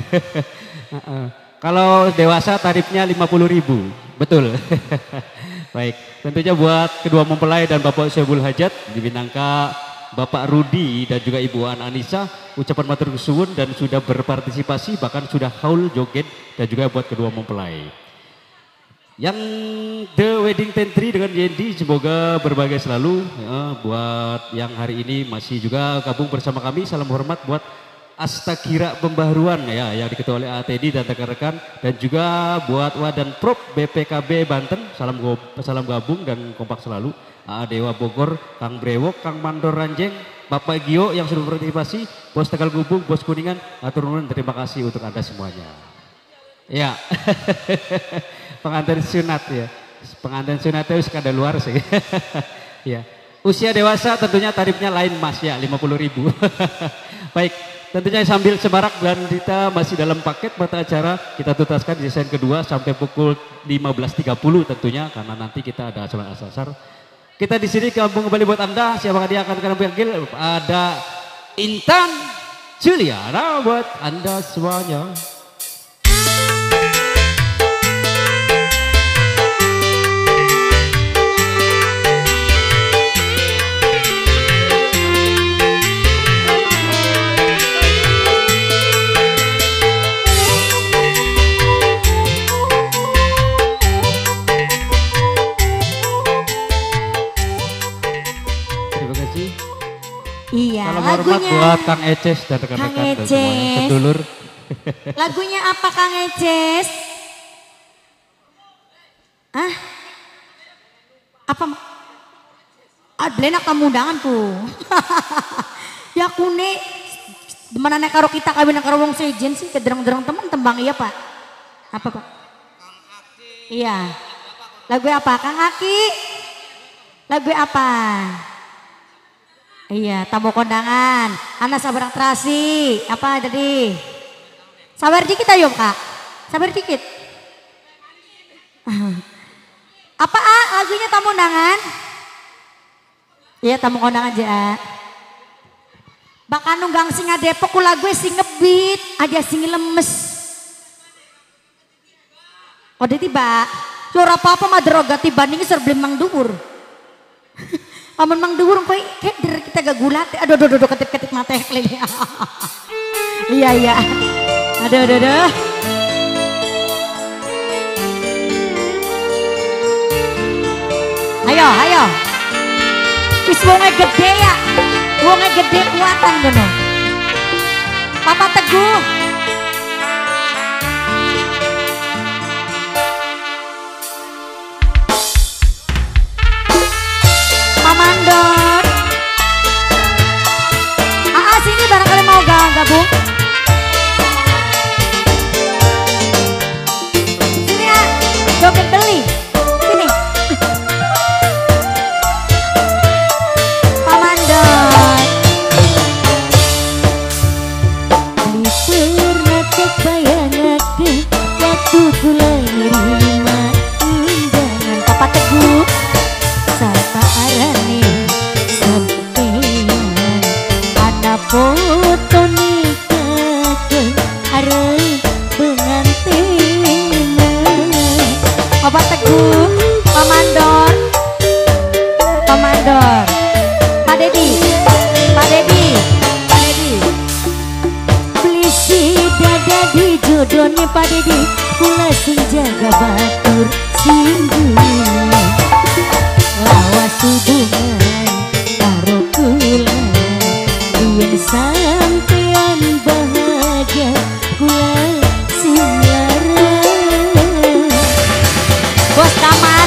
Kalau dewasa tarifnya lima puluh ribu, betul. Baik, tentunya buat kedua mempelai dan Bapak Syabul Hajat di Binangka, Bapak Rudi dan juga Ibu An Anissa, ucapan matur suwun dan sudah berpartisipasi bahkan sudah haul joget dan juga buat kedua mempelai. Yang The Wedding Tentri dengan Yendi semoga berbahagia selalu ya, buat yang hari ini masih juga gabung bersama kami. Salam hormat buat Astakira Pembaharuan ya yang diketuai oleh A T D dan rekan-rekan dan juga buat Wadan Prop B P K B Banten. Salam go, salam gabung dan kompak selalu. A A Dewa Bogor, Kang Brewok, Kang Mandor Ranjeng, Bapak Gio yang sudah berpartisipasi, Bos Tegal Gubuk, Bos Kuningan, atur nuhun terima kasih untuk Anda semuanya. Ya. Pengantin sunat ya, pengantin sunat itu sekadar luar sih. Ya, usia dewasa tentunya tarifnya lain Mas ya, lima puluh ribu. Baik, tentunya sambil semarak dan kita masih dalam paket mata acara kita tuntaskan desain kedua sampai pukul lima belas tiga puluh tentunya karena nanti kita ada acara asar. Kita di sini gabung kembali buat Anda. Siapakah dia akan kena panggil? Ada Intan Juliana buat Anda semuanya. Iya, salam lagunya hormat buat Kang Eces dan rekan-rekan Kang semuanya, sedulur. Lagunya apa Kang Eces? Ah, apa? Adlena kamu undanganku. Ya kune, mana karo kita kawin karo wong sejen sih, kederang-derang teman tembang iya Pak. Apa Pak? Iya. Lagu apa Kang Aki? Lagu apa? Iya, tamu kondangan. Anak sabar terasi. Apa tadi? Sabar dikit ayo Kak. Sabar dikit. Apa ah lagunya tamu kondangan? Iya tamu kondangan aja. Bakal nunggang singa Depok lagu sing ngebit, aja sing lemes. Ode tiba. Ora apa-apa mah deroga tibanding serblim mang dhuwur. Amun mang dhuwur kowe keder kita gak gulat. Aduh aduh aduh ketip-ketip mata lele. Iya iya. Aduh aduh aduh. Ayo ayo. Wis wonge gede ya. Wonge gede kuatan ngono. Papa Teguh. Mandor. Ah, sini barangkali mau gabung. Sini ya, joget beli. Sini. Pak Mandor. hubungan karo kula yen sampean bahagia kula sing larang. Bos kamar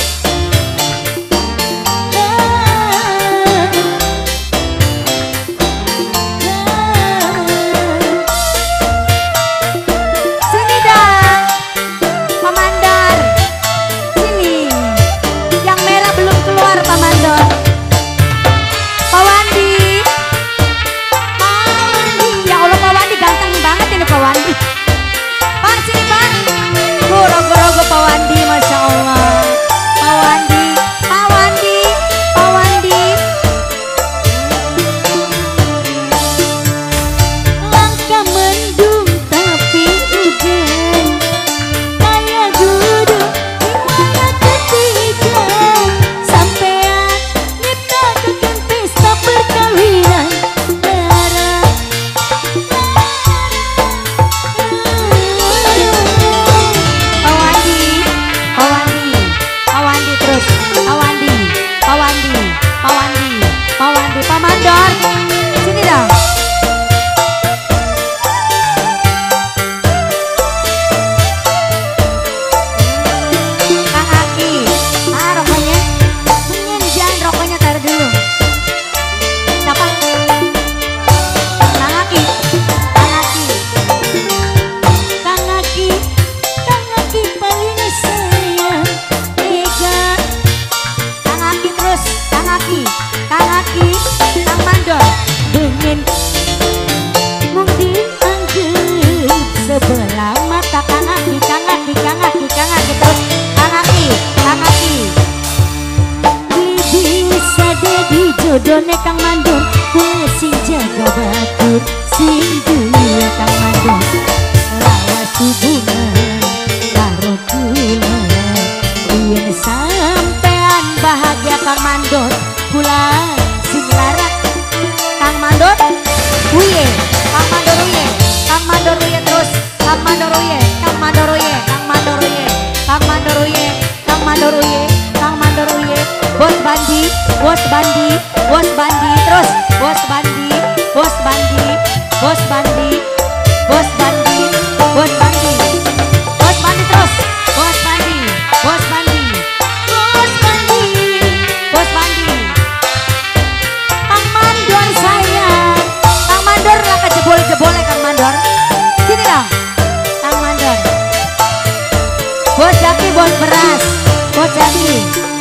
jodone Kang Mandor kue sing jaga batur sing duwe Kang Mandor lawas hubungan karo kula yen sampean bahagia Kang Mandor kula sing larat Kang Mandor uye Kang Mandor uye Kang Mandor uye terus Kang Mandor uye Kang Mandor uye Kang Mandor uye Kang Mandor uye Kang Mandor uye Kang Mandor uye Bos Bandi Bos Bandi Bos Bandi terus Bos Bandi Bos Bandi Bos Bandi Bos Bandi Bos Bandi Bos Bandi terus Bos Bandi Bos Bandi Bos Bandi Bos Bandi Kang Mandor sayang Kang Mandor lah kejebol-jebolnya Kang Mandor sini dong Kang Mandor Bos Jaki bos beras Bos Jaki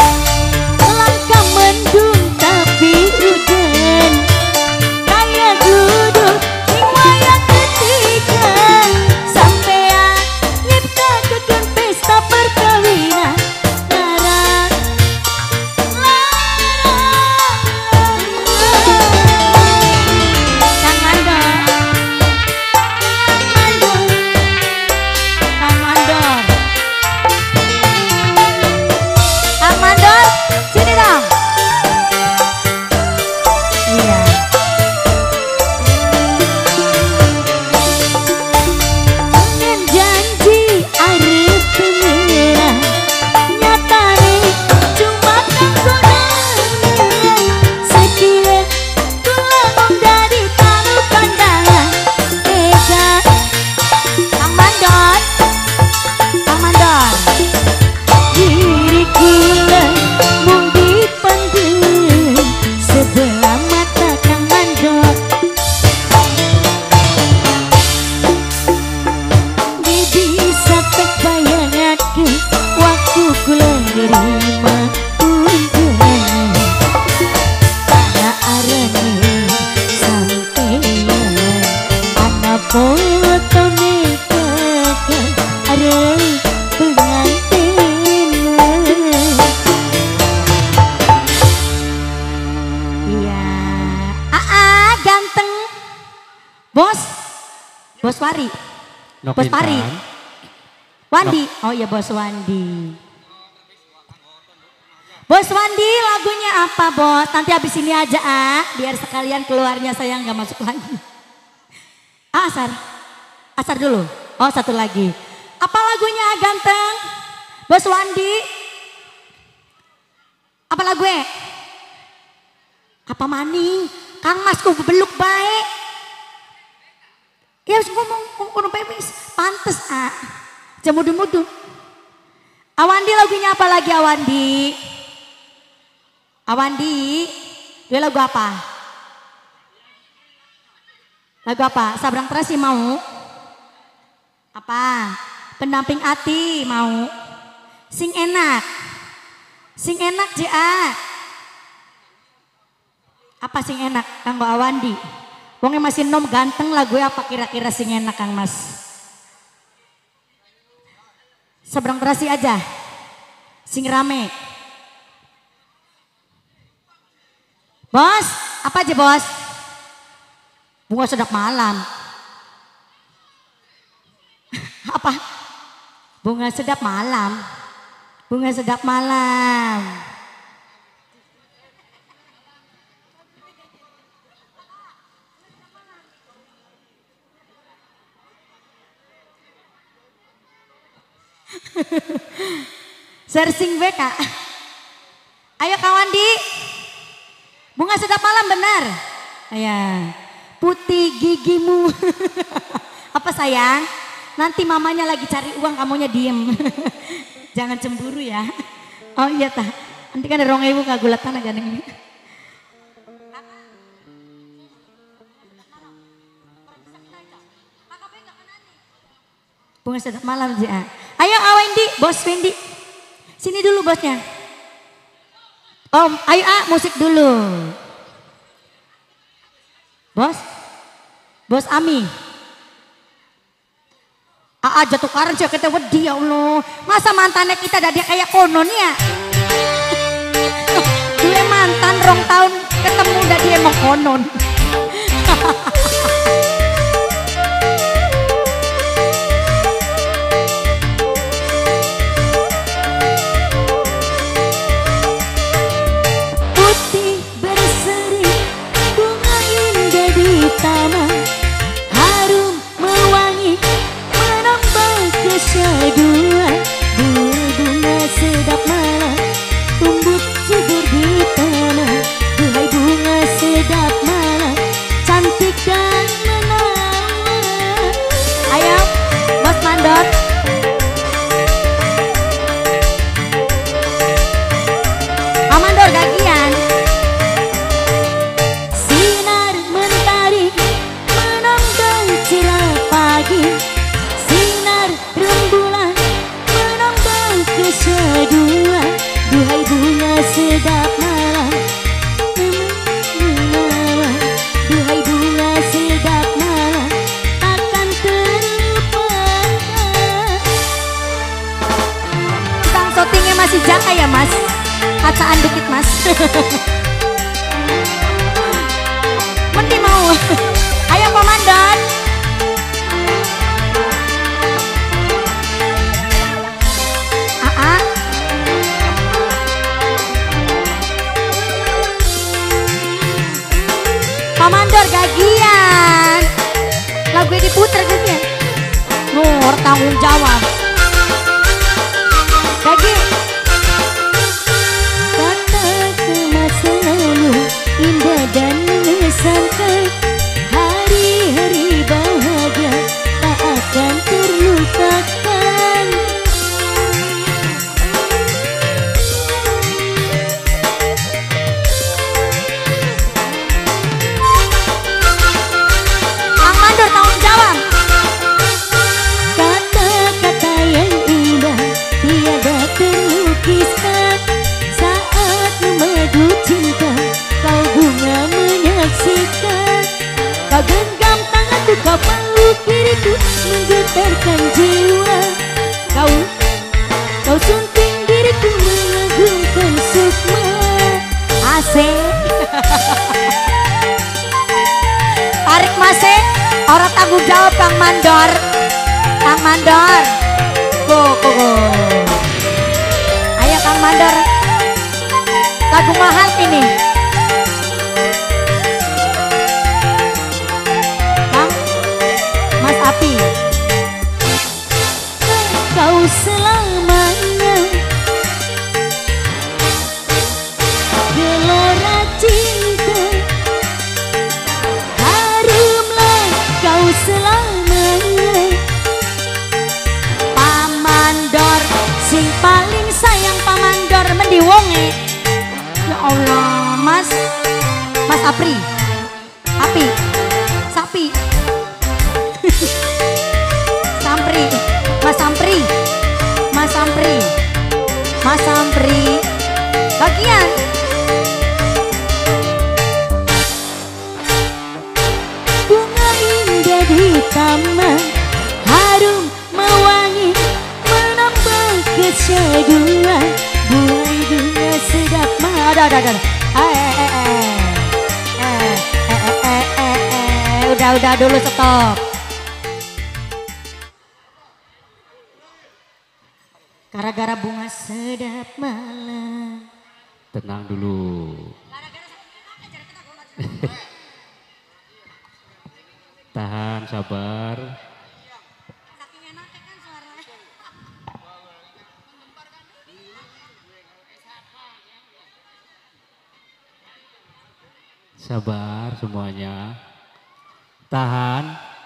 langkah mendung tapi hujan kayak duduk di wayang ketiga sampean nyiptakeun pesta perkawinan larang larang Kang Mandor Kang Mandor Kang Mandor sini dong. Iya. Dengan janji arep pengira nyatane cuma kanggonan sekira kula mung dari tamu kondangan ega Kang Mandor Kang Mandor diri kula mung dipendem sebelah mata Kang Mandor di bisa terbayangake waktu kula nerima undangan para arane sampeyan ana fotone kakak arep pengantin. Iya, aa ganteng, bos, bos Wari, bos Pari, Wandi, oh iya bos Wandi, bos Wandi lagunya apa bos? Nanti habis ini aja ah, biar sekalian keluarnya saya nggak masuk lagi. Ah, Asar, Asar dulu, oh satu lagi, apa lagunya ganteng, bos Wandi? Apa lagu e? Apa maning? Kang Mas ku beluk baik. Ya wis ngomong kono pepis. Pantes ah. Jamudu-mudu. Awandi lagunya apa lagi Awandi? Awandi, dia lagu apa? Lagu apa? Sabrang Terasi mau? Apa? Pendamping hati mau? Sing enak. Sing enak ja. Apa sing enak kanggo Awandi? Wongnya masih nom ganteng lagu apa kira-kira sing enak Kang Mas? Sabrang Terasi aja. Sing rame. Bos, apa aja bos? Bunga Sedap Malam. Apa? Bunga Sedap Malam. Bunga Sedap Malam. Searching B K. Ayo kawan di. Bunga Sedap Malam benar. Ya. Putih gigimu. Apa sayang? Nanti mamanya lagi cari uang, kamunya diem. Jangan cemburu ya. Oh iya tah. Nanti kan ada rong ibu kagulatan aja nih. Bunga Sedap Malam sih. Ayo Wendy, bos Wendy. Sini dulu bosnya. Om, ayo ah musik dulu. Bos, bos Ami. Aa jatuh karang sih kita wedi ya Allah. Masa mantannya kita ada dia kayak konon ya? Dua mantan rong tahun ketemu udah dia emang konon. Putih berseri bunga indah di taman, harum mewangi menambah kesyaduan. Bunga sedap malam tumbuh subur di tanah. Duhai bunga sedap malam, cantik dan menawan. Ayo Mas Mandor. Amandor gagian. Sinar mentari menambah cerah pagi, sinar rembulan menambah kesyaduan. Duhai bunga sedap malam, duhai bunga sedap malam, takkan terlupakan. Tukang syutingnya masih Jaka ya Mas? Kacaan dikit Mas. Mending mau. Ayo Komandan. Aa. Komandor gagian. Lagu diputer gagian. Nur tanggung jawab. Gagi. Indah dan mengesankan, hari-hari bahagia tak akan terlupakan. Kang Mandor tanggung jawab. Kata-kata yang indah tiada terlukiskan saat memadu cinta. Kau bunga menyaksikan, kau genggam tanganku, kau peluk diriku, menggetarkan jiwa. Kau, kau sunting diriku, mengagumkan sukma. Asik. Tarik masih, orang tanggung jawab Kang Mandor. Kang Mandor. Go, go, go. Ayo Kang Mandor. Lagu mahal ini. Api. Kau selamanya Mas Mas Apri. Api. Sapi. Sampri. Mas Sampri. Mas Sampri. Mas Sampri. Bagian. Bunga indah di taman, harum mewangi menambah keseduan. Buai bunga sedap mada ada. Eh eh eh eh eh eh eh eh eh udah udah dulu stop. Gara-gara bunga sedap malam. Tenang dulu. Tahan, sabar. Sabar semuanya. Tahan.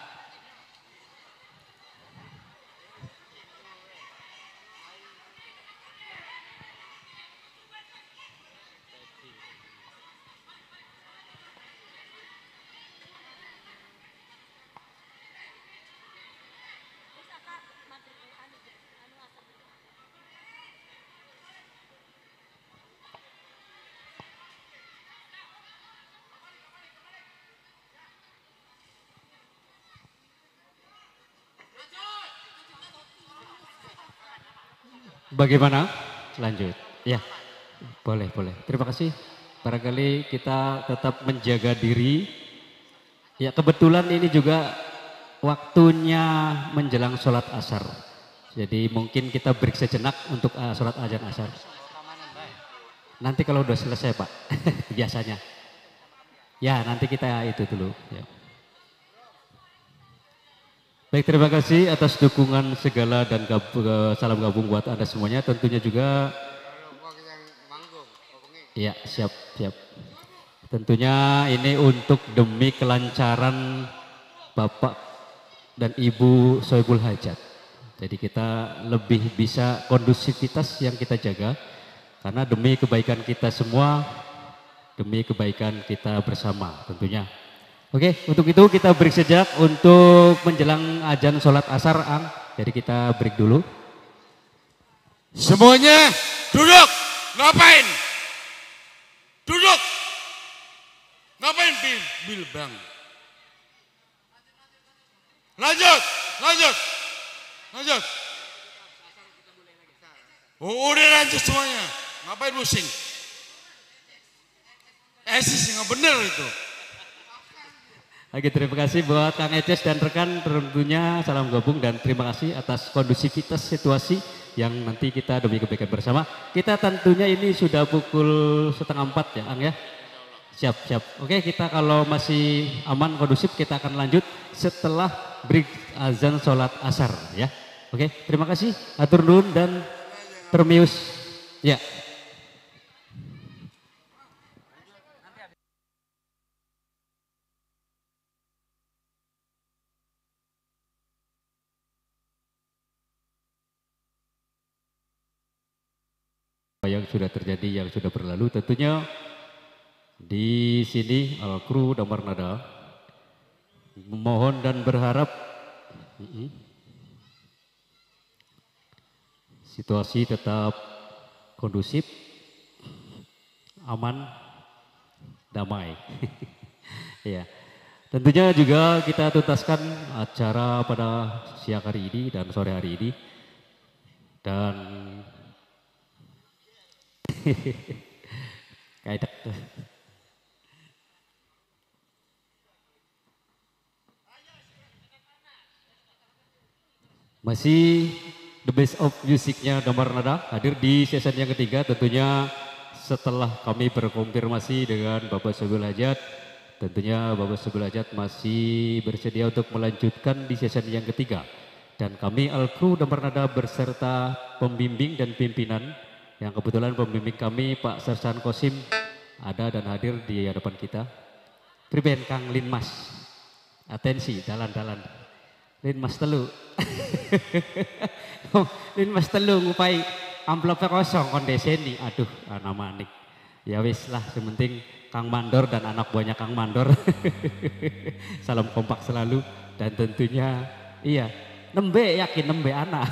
Bagaimana? Lanjut. Ya, boleh, boleh. Terima kasih. Barangkali kita tetap menjaga diri. Ya, kebetulan ini juga waktunya menjelang sholat asar. Jadi mungkin kita break sejenak untuk uh, sholat azan asar. Nanti kalau udah selesai Pak, biasanya. Ya, nanti kita itu dulu. Ya. Baik, terima kasih atas dukungan segala dan gab, salam gabung buat Anda semuanya. Tentunya juga, ya siap, siap. Tentunya ini untuk demi kelancaran Bapak dan Ibu Soebul Hajat. Jadi kita lebih bisa kondusivitas yang kita jaga. Karena demi kebaikan kita semua, demi kebaikan kita bersama tentunya. Oke, untuk itu kita break sejak untuk menjelang azan sholat asar, Ang. Jadi kita break dulu. Semuanya duduk, ngapain? Duduk, ngapain bil, bil bang? Lanjut, lanjut, lanjut. Oh, udah lanjut semuanya, ngapain pusing? Esis nggak bener itu. Oke, terima kasih buat Kang Eces dan rekan, tentunya salam gabung dan terima kasih atas kondusivitas situasi yang nanti kita demi kebaikan bersama. Kita tentunya ini sudah pukul setengah empat ya Ang ya. Siap, siap. Oke, kita kalau masih aman kondusif kita akan lanjut setelah break azan sholat asar ya. Oke, terima kasih. Atur nuhun dan termius. Ya. Yang sudah terjadi, yang sudah berlalu, tentunya di sini Al Kru Damar Nada memohon dan berharap situasi tetap kondusif, aman, damai. Ya, tentunya juga kita tuntaskan acara pada siang hari ini dan sore hari ini dan kayak masih the best of musiknya Damar Nada hadir di season yang ketiga. Tentunya setelah kami berkonfirmasi dengan Bapak Soebul Hajat, tentunya Bapak Soebul Hajat masih bersedia untuk melanjutkan di season yang ketiga. Dan kami Al Kru Damar Nada berserta pembimbing dan pimpinan, yang kebetulan pembimbing kami Pak Sersan Kosim ada dan hadir di hadapan kita. Priben Kang Linmas, atensi dalan-dalan. Linmas telu. Linmas telu ngupai amplopnya kosong kondisi ini. Aduh, nama nih. Ya wis lah, sementing Kang Mandor dan anak buahnya Kang Mandor. Salam kompak selalu dan tentunya iya, nembe yakin nembe anak.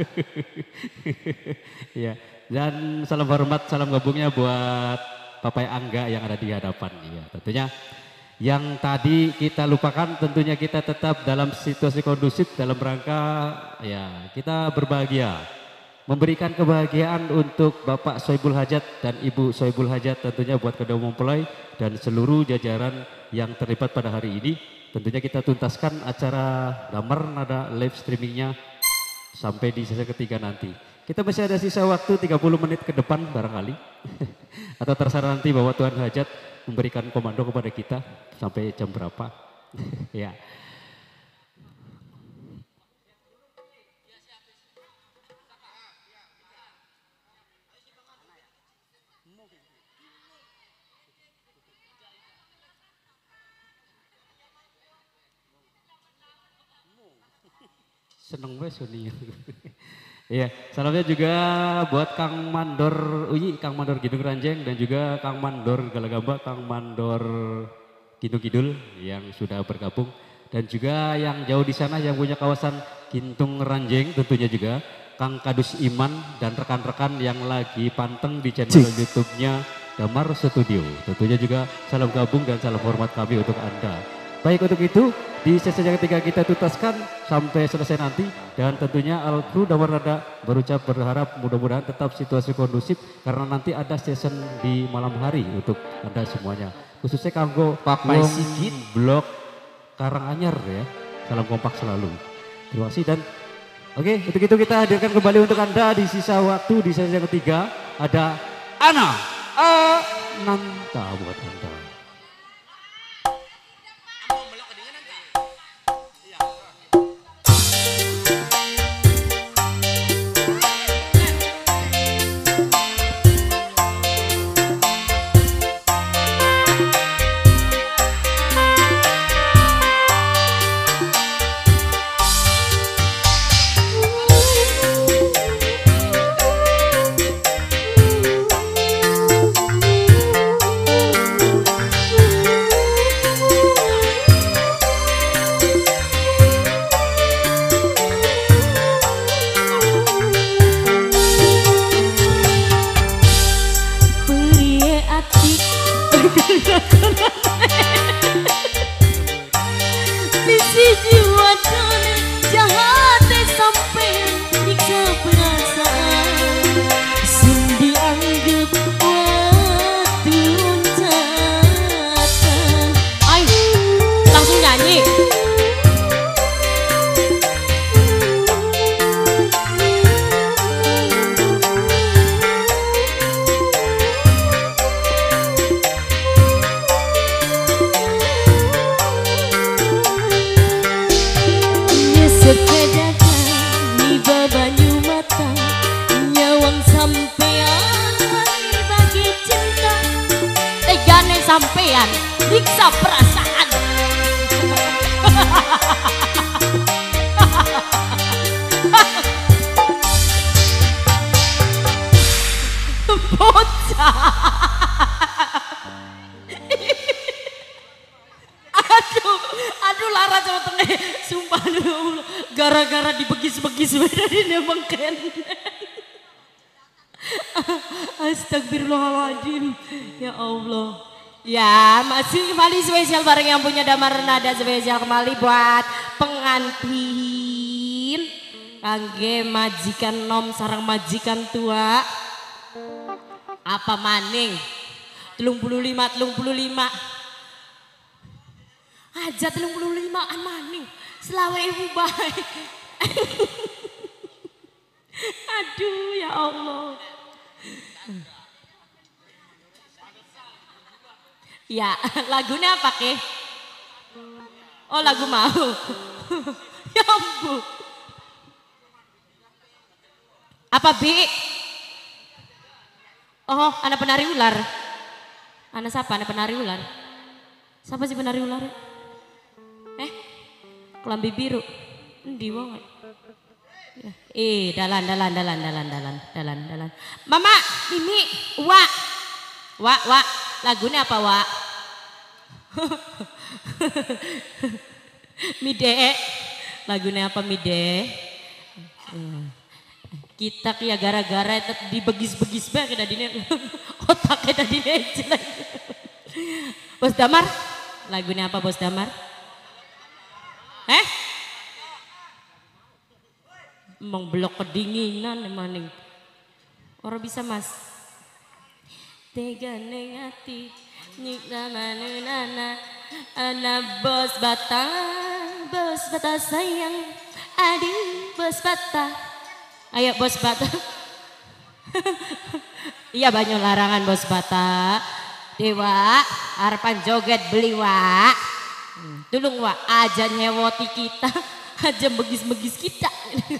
Iya, dan salam hormat, salam gabungnya buat Papai Angga yang ada di hadapan. Iya, tentunya yang tadi kita lupakan, tentunya kita tetap dalam situasi kondusif dalam rangka ya kita berbahagia. Memberikan kebahagiaan untuk Bapak Soebul Hajat dan Ibu Soebul Hajat, tentunya buat Ketua Umum Mempelai dan seluruh jajaran yang terlibat pada hari ini. Tentunya kita tuntaskan acara Damar Nada live streamingnya sampai di sesi ketiga nanti. Kita masih ada sisa waktu tiga puluh menit ke depan barangkali. Atau terserah nanti bahwa Tuan Hajat memberikan komando kepada kita sampai jam berapa. Ya. Seneng banget Sony. Iya, salamnya juga buat Kang Mandor Uyi, Kang Mandor Gidung Ranjeng dan juga Kang Mandor Galagamba, Kang Mandor Gintung Kidul yang sudah bergabung dan juga yang jauh di sana yang punya kawasan Gintung Ranjeng tentunya juga Kang Kadus Iman dan rekan-rekan yang lagi panteng di channel YouTube-nya Damar Studio. Tentunya juga salam gabung dan salam hormat kami untuk Anda. Baik, untuk itu di sesi yang ketiga kita tuntaskan sampai selesai nanti dan tentunya Al Kru Damar Nada berucap berharap mudah-mudahan tetap situasi kondusif karena nanti ada season di malam hari untuk Anda semuanya. Khususnya kanggo Papai Sigit Blok Karanganyar ya. Salam kompak selalu. Terima kasih dan oke, untuk itu kita hadirkan kembali untuk Anda di sisa waktu di sesi yang ketiga ada Ana Ananta buat Anda. Sampean diksa perasaan. Bocah. Aduh, aduh Lara coba tengah. Sumpah dulu, gara-gara dibegis-begis dari nemang kenen. Astagfirullahaladzim. Ya Allah. Ya, masih kembali spesial bareng yang punya Damar Nada spesial kembali buat pengantin kangge majikan nom sarang majikan tua apa maning telung puluh lima telung puluh lima aja telung puluh lima an maning selawe ibu baik. Aduh ya Allah. Ya, lagunya apa ke? Oh, lagu mau. Ya ampun. Apa Bi? Oh, anak penari ular. Anak siapa? Anak penari ular. Siapa sih penari ular? Eh, kelambi biru. Endi wong? Ya. Eh, dalan, dalan, dalan, dalan, dalan, dalan, dalan. Mama, Mimi, Wak. Wak, Wak, lagunya apa, Wak? Mide, lagunya apa Mide? Kita ya gara-gara dibegis-begis banget tadinya, otaknya tadinya jelek. Bos Damar, lagunya apa Bos Damar? Eh? Emang blok kedinginan emang nih. Orang bisa Mas. Tega negati nyikna manunana anak bos bata, bos bata sayang, aduh bos bata. Ayo bos bata. Iya banyak larangan bos bata. Dewa, harapan joget beli Wak. Hmm, tolong Wak, aja nyewoti kita, aja begis-begis kita.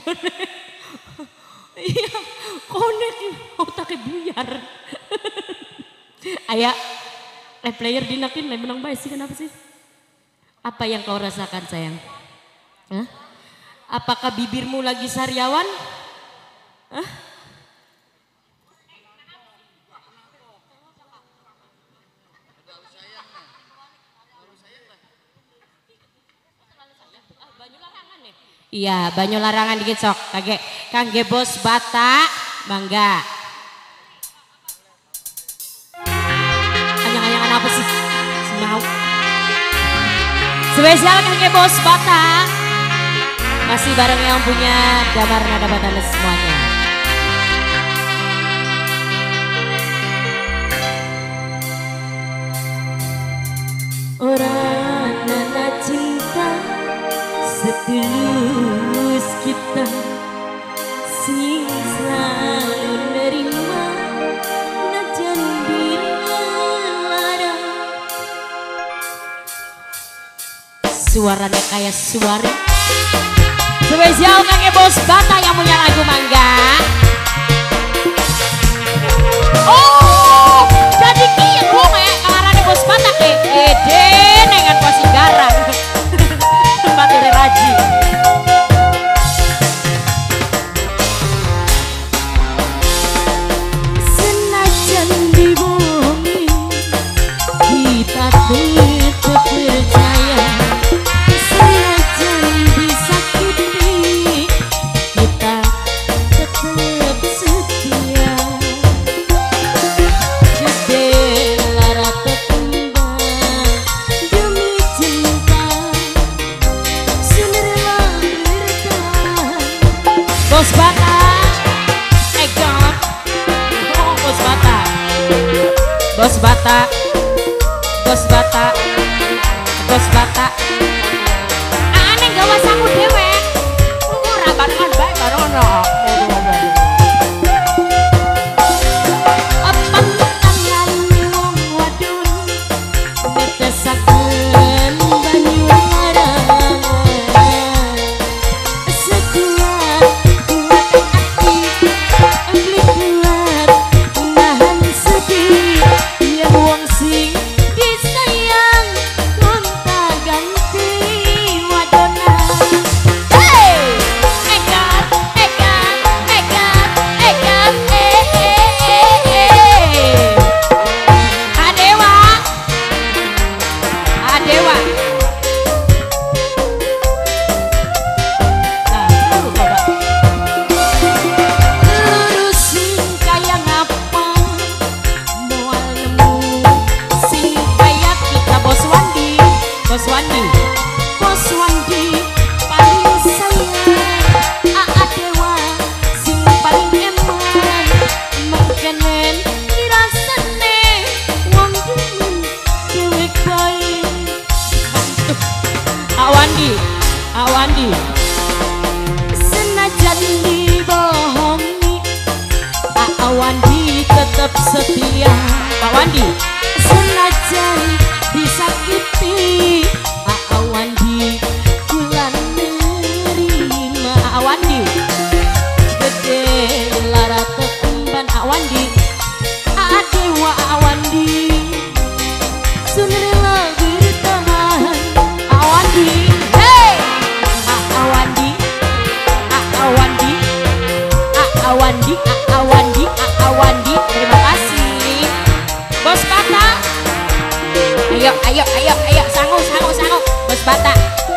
Iya, konek otaknya buyar. Ayah, eh player dinakin, le menang baik sih kenapa sih? Apa yang kau rasakan sayang? Hah? Apakah bibirmu lagi sariawan? Hah? Iya, banyak larangan dikit sok. Kage, kangge bos bata, bangga. Anyang-anyangan apa sih? Semau. Spesial kangge bos bata. Masih bareng yang punya Damar Nada Batana semuanya. Orang nana cinta setulus kita sing selalu nerima najan dilarang. Suaranya kayak suara spesial kakek bos bata yang punya lagu Mangga. Oh jadi gitu mek kalarane bos bata ke ede dengan pasti garang. Batere Raji. Senajan dibohongi kita tetap percaya. Senajan disakiti kita tetap setia. Jendela tertumbang demi cinta. Bos bata, Egon, oh bos bata, bos bata, bos bata. Ayo, ayo, ayo, ayo, sangu, sangu, sangu, Bos Bata.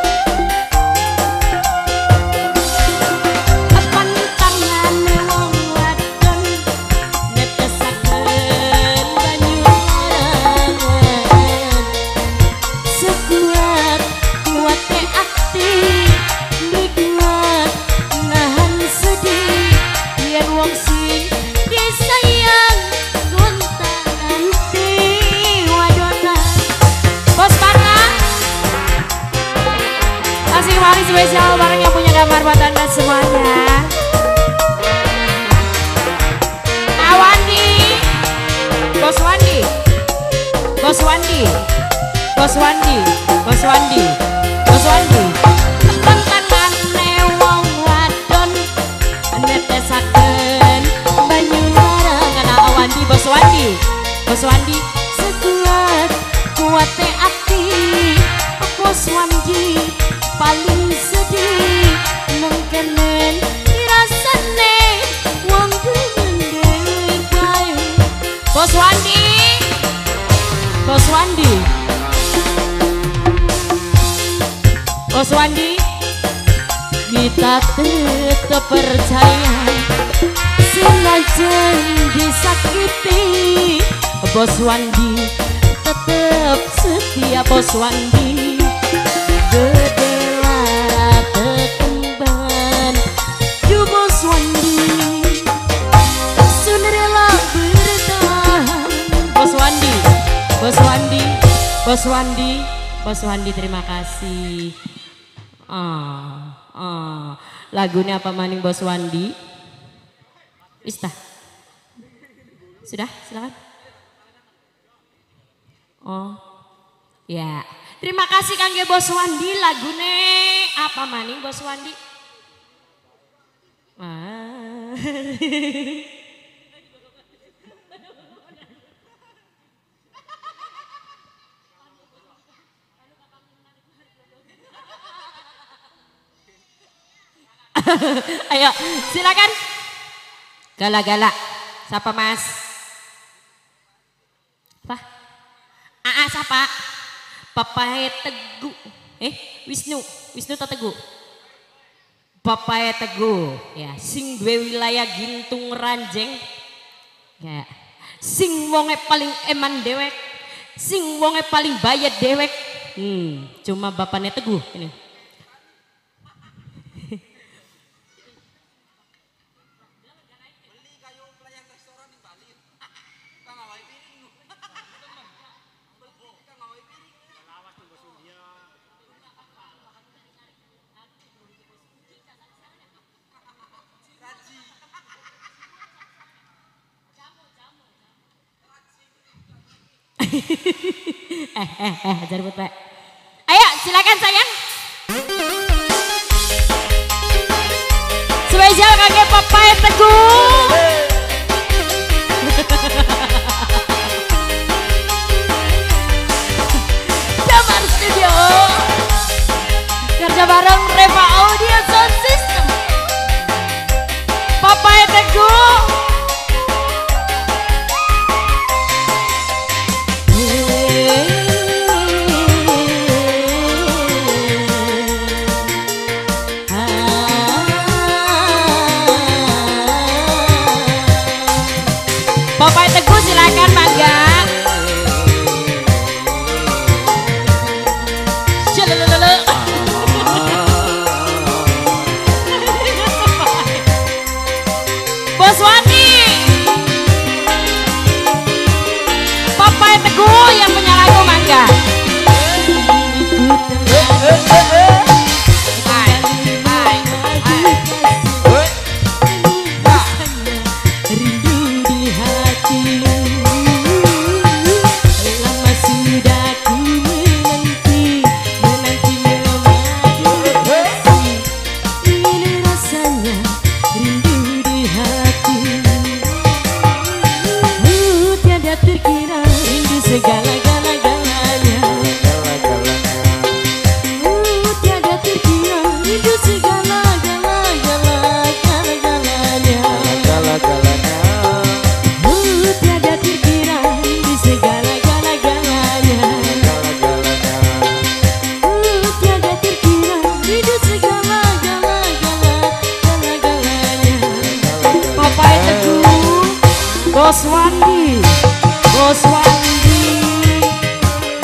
Spesial bareng yang punya gambar buat anda semuanya. Awandi, Bos Wandi, Bos Wandi, Bos Wandi, Bos Wandi, Bos Wandi. Tentangan wong wadon netesaken banyu larang ana Awandi, Bos Wandi, Bos Wandi. Sekuat kuate ati Bos Wandi paling sedih mengkenen dirasane wong gendeng bae. Bos Wandi, Bos Wandi, Bos Wandi, kita tetap percaya senajan disakiti. Bos Wandi tetap setia. Bos Wandi gede tekemban du Bos Wandi sunrela bertahan. Bos Wandi, Bos Wandi, Bos Wandi, Bos Wandi, terima kasih. Ah, ah. Lagunya apa maning Bos Wandi? Istah. Sudah, silakan. Oh, ya. Terima kasih kangge Bos Wandi. Lagune apa maning Bos Wandi? Ah. Ayo, silakan. Gala-gala. Siapa Mas? Apa? Aa siapa? Papahe Teguh. Eh, Wisnu, Wisnu atau Teguh? Papahe Teguh. Ya, sing duwe wilayah Gintung Ranjeng. Ya. Sing wonge paling eman dewek. Sing wonge paling bayat dewek. Hmm, cuma bapaknya Teguh ini. eh eh eh jarbut Pak. Ayo silakan sayang. Spesial kakek Papa Teguh. Damar Studio. Kerja bareng Reva Audio Sound System. Papa Teguh.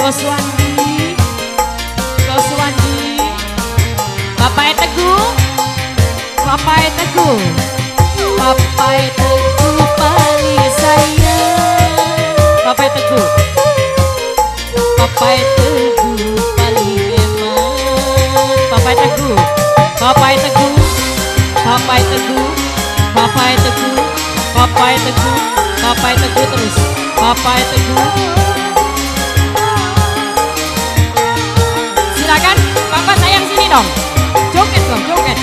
Bos Wandi, Bos Wandi, Bapak Teguh, Bapak Teguh, Bapak Teguh paling sayang, Bapak Teguh, Bapak Teguh paling emak, Bapak Teguh, Bapak Teguh, Bapak Teguh, Bapak Teguh, Bapak Teguh, Bapak Teguh terus, Bapak Teguh. Silakan, Bapak sayang sini dong. Joget dong, joget.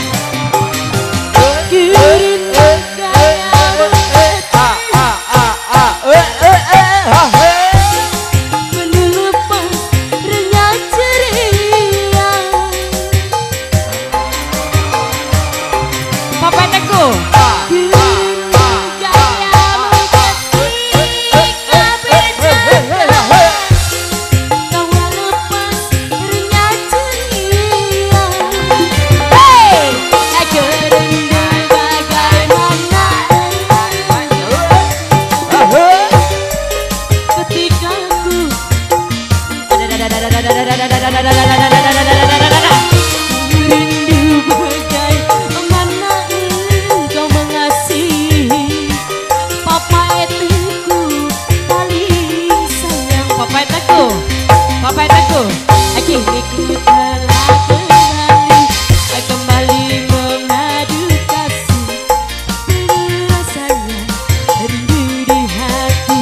Bapak Teguh. Bapak Teguh, kini ku telah kembali, kembali mengadu kasih, rasanya rindu di hati.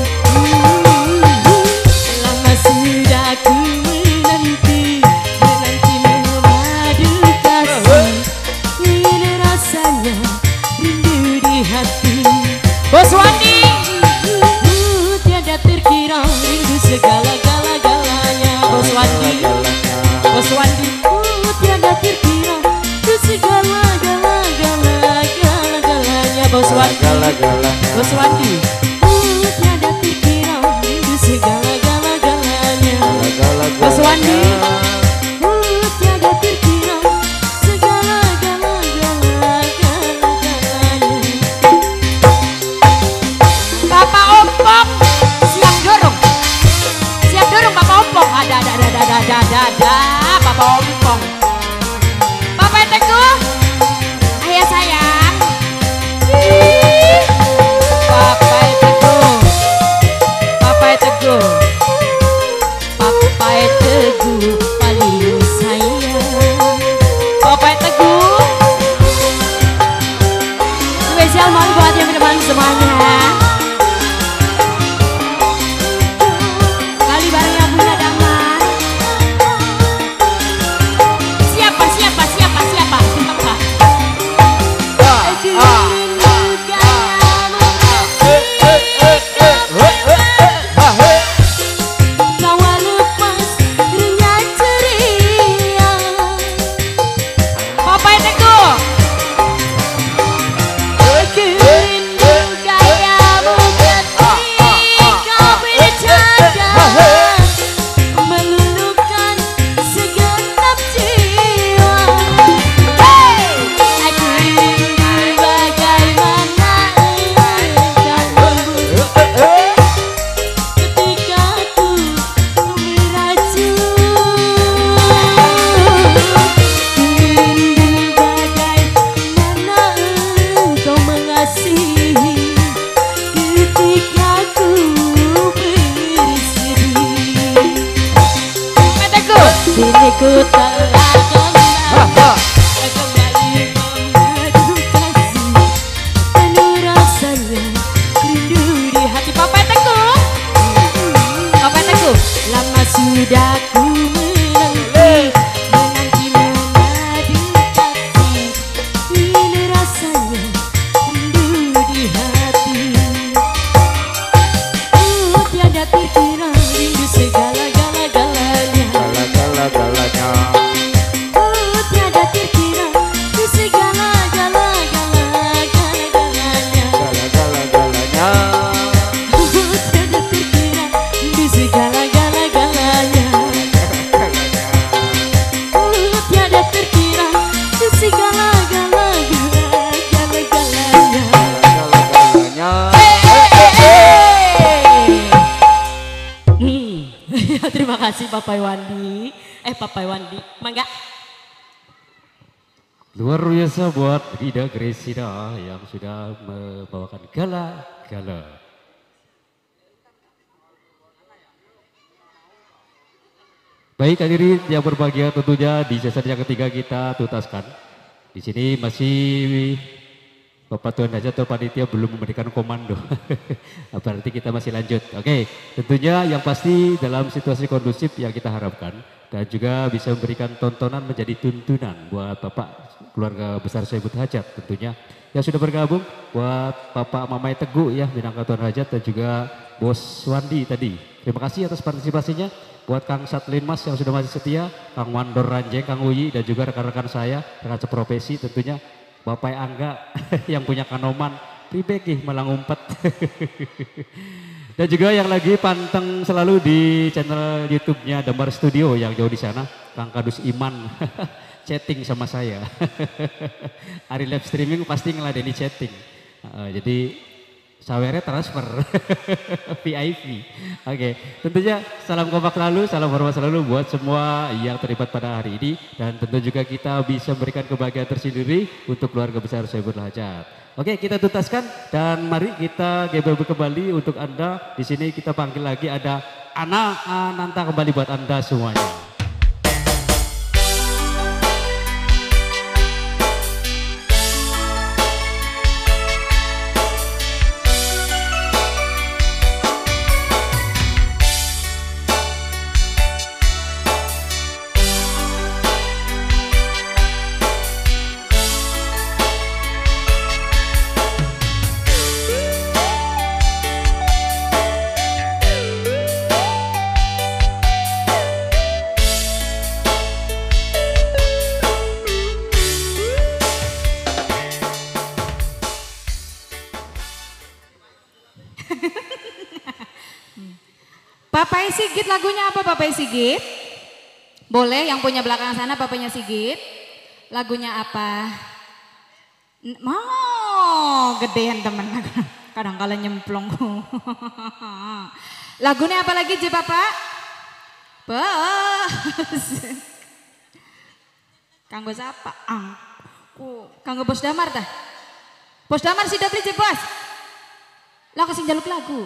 Lama sudah ku menanti, menanti mengadu kasih, ini rasanya rindu di hati. Bos Wandi, tiada terkira rindu segala-gala. Bos Wandi, Bos Wandi, oh tiada terkira ke segala gala gala gala galanya. Bos Wandi, Bos Wandi, oh tiada terkira ke segala gala galanya. Bos Wandi, oh tiada terkira segala gala gala gala galanya. Bapak Ompong siap dorong, siap dorong Bapak Ompong. Ada ada ada ada ada ada ada Bapak Ompong. Bapak Teguh, ayah sayang. Bapak Teguh, Bapak Teguh, Bapak Teguh paling sayang. Bapak Teguh, spesial malu buat yang teman semuanya. Kali bareng yang punya damar. Siapa siapa siapa siapa siapa? Kawal lepas rinya ceria. Bapak Teguh. Rindu gayamu ketika bercanda, meluluhkan segenap jiwa. Hey! Aku rindu bagaimana kamu ketika ku meracun. Rindu bagaimana kau mengasihi ketika ku bersedih. Kataku, kini ku telah kembali, kembali mengadu kasih, penuh rasanya rindu di hati. Bapak Teguh, Bapak Teguh, lama sudah ku menanti, menanti mengadu kasih, ini rasanya rindu di hati. Oh tiada terkira rindu segala-gala galanya. Oh tiada terkira ke segala-gala gala gala galanya. Oh tiada terkira di segala-gala galanya. terima kasih Papa Wandi. Eh Papa Wandi, mangga. Luar biasa buat Ida Gresida yang sudah membawakan gala-gala. Baik hadirin yang berbahagia, tentunya di sesi yang ketiga kita tuntaskan. Di sini masih Bapak Tuan Hajat atau panitia belum memberikan komando. Berarti kita masih lanjut. Oke, tentunya yang pasti dalam situasi kondusif yang kita harapkan dan juga bisa memberikan tontonan menjadi tuntunan buat Bapak keluarga besar Soebul Hajat tentunya yang sudah bergabung, buat Bapak Mamai Teguh ya minangka Tuan Hajat dan juga Bos Wandi tadi. Terima kasih atas partisipasinya. Buat Kang Satlin Mas yang sudah masih setia, Kang Wandor Ranjeng, Kang Uyi dan juga rekan-rekan saya, rekan seprofesi tentunya Bapak Angga yang punya kanoman, pribeki malah ngumpet. Dan juga yang lagi panteng selalu di channel YouTube-nya Damar Studio yang jauh di sana, Kang Kadus Iman chatting sama saya. Hari live streaming pasti ngeladeni chatting. Uh, jadi sawernya transfer V I P. Oke, tentunya salam kompak selalu, salam hormat selalu buat semua yang terlibat pada hari ini dan tentu juga kita bisa memberikan kebahagiaan tersendiri untuk keluarga besar Soebul Hajat. Oke, kita tuntaskan dan mari kita gebel kembali untuk Anda. Di sini kita panggil lagi ada Ana Ananta kembali buat Anda semuanya. Bapak Sigit lagunya apa Bapak Sigit? Boleh yang punya belakang sana bapaknya Sigit. Lagunya apa? Mau gedean teman kadang kala nyemplung. Lagunya apa lagi je Bapak? Bos. Kanggo siapa? Ang. Kanggo Bos Damar dah. Bos Damar si dapli je Bos. Lah kasih jaluk lagu.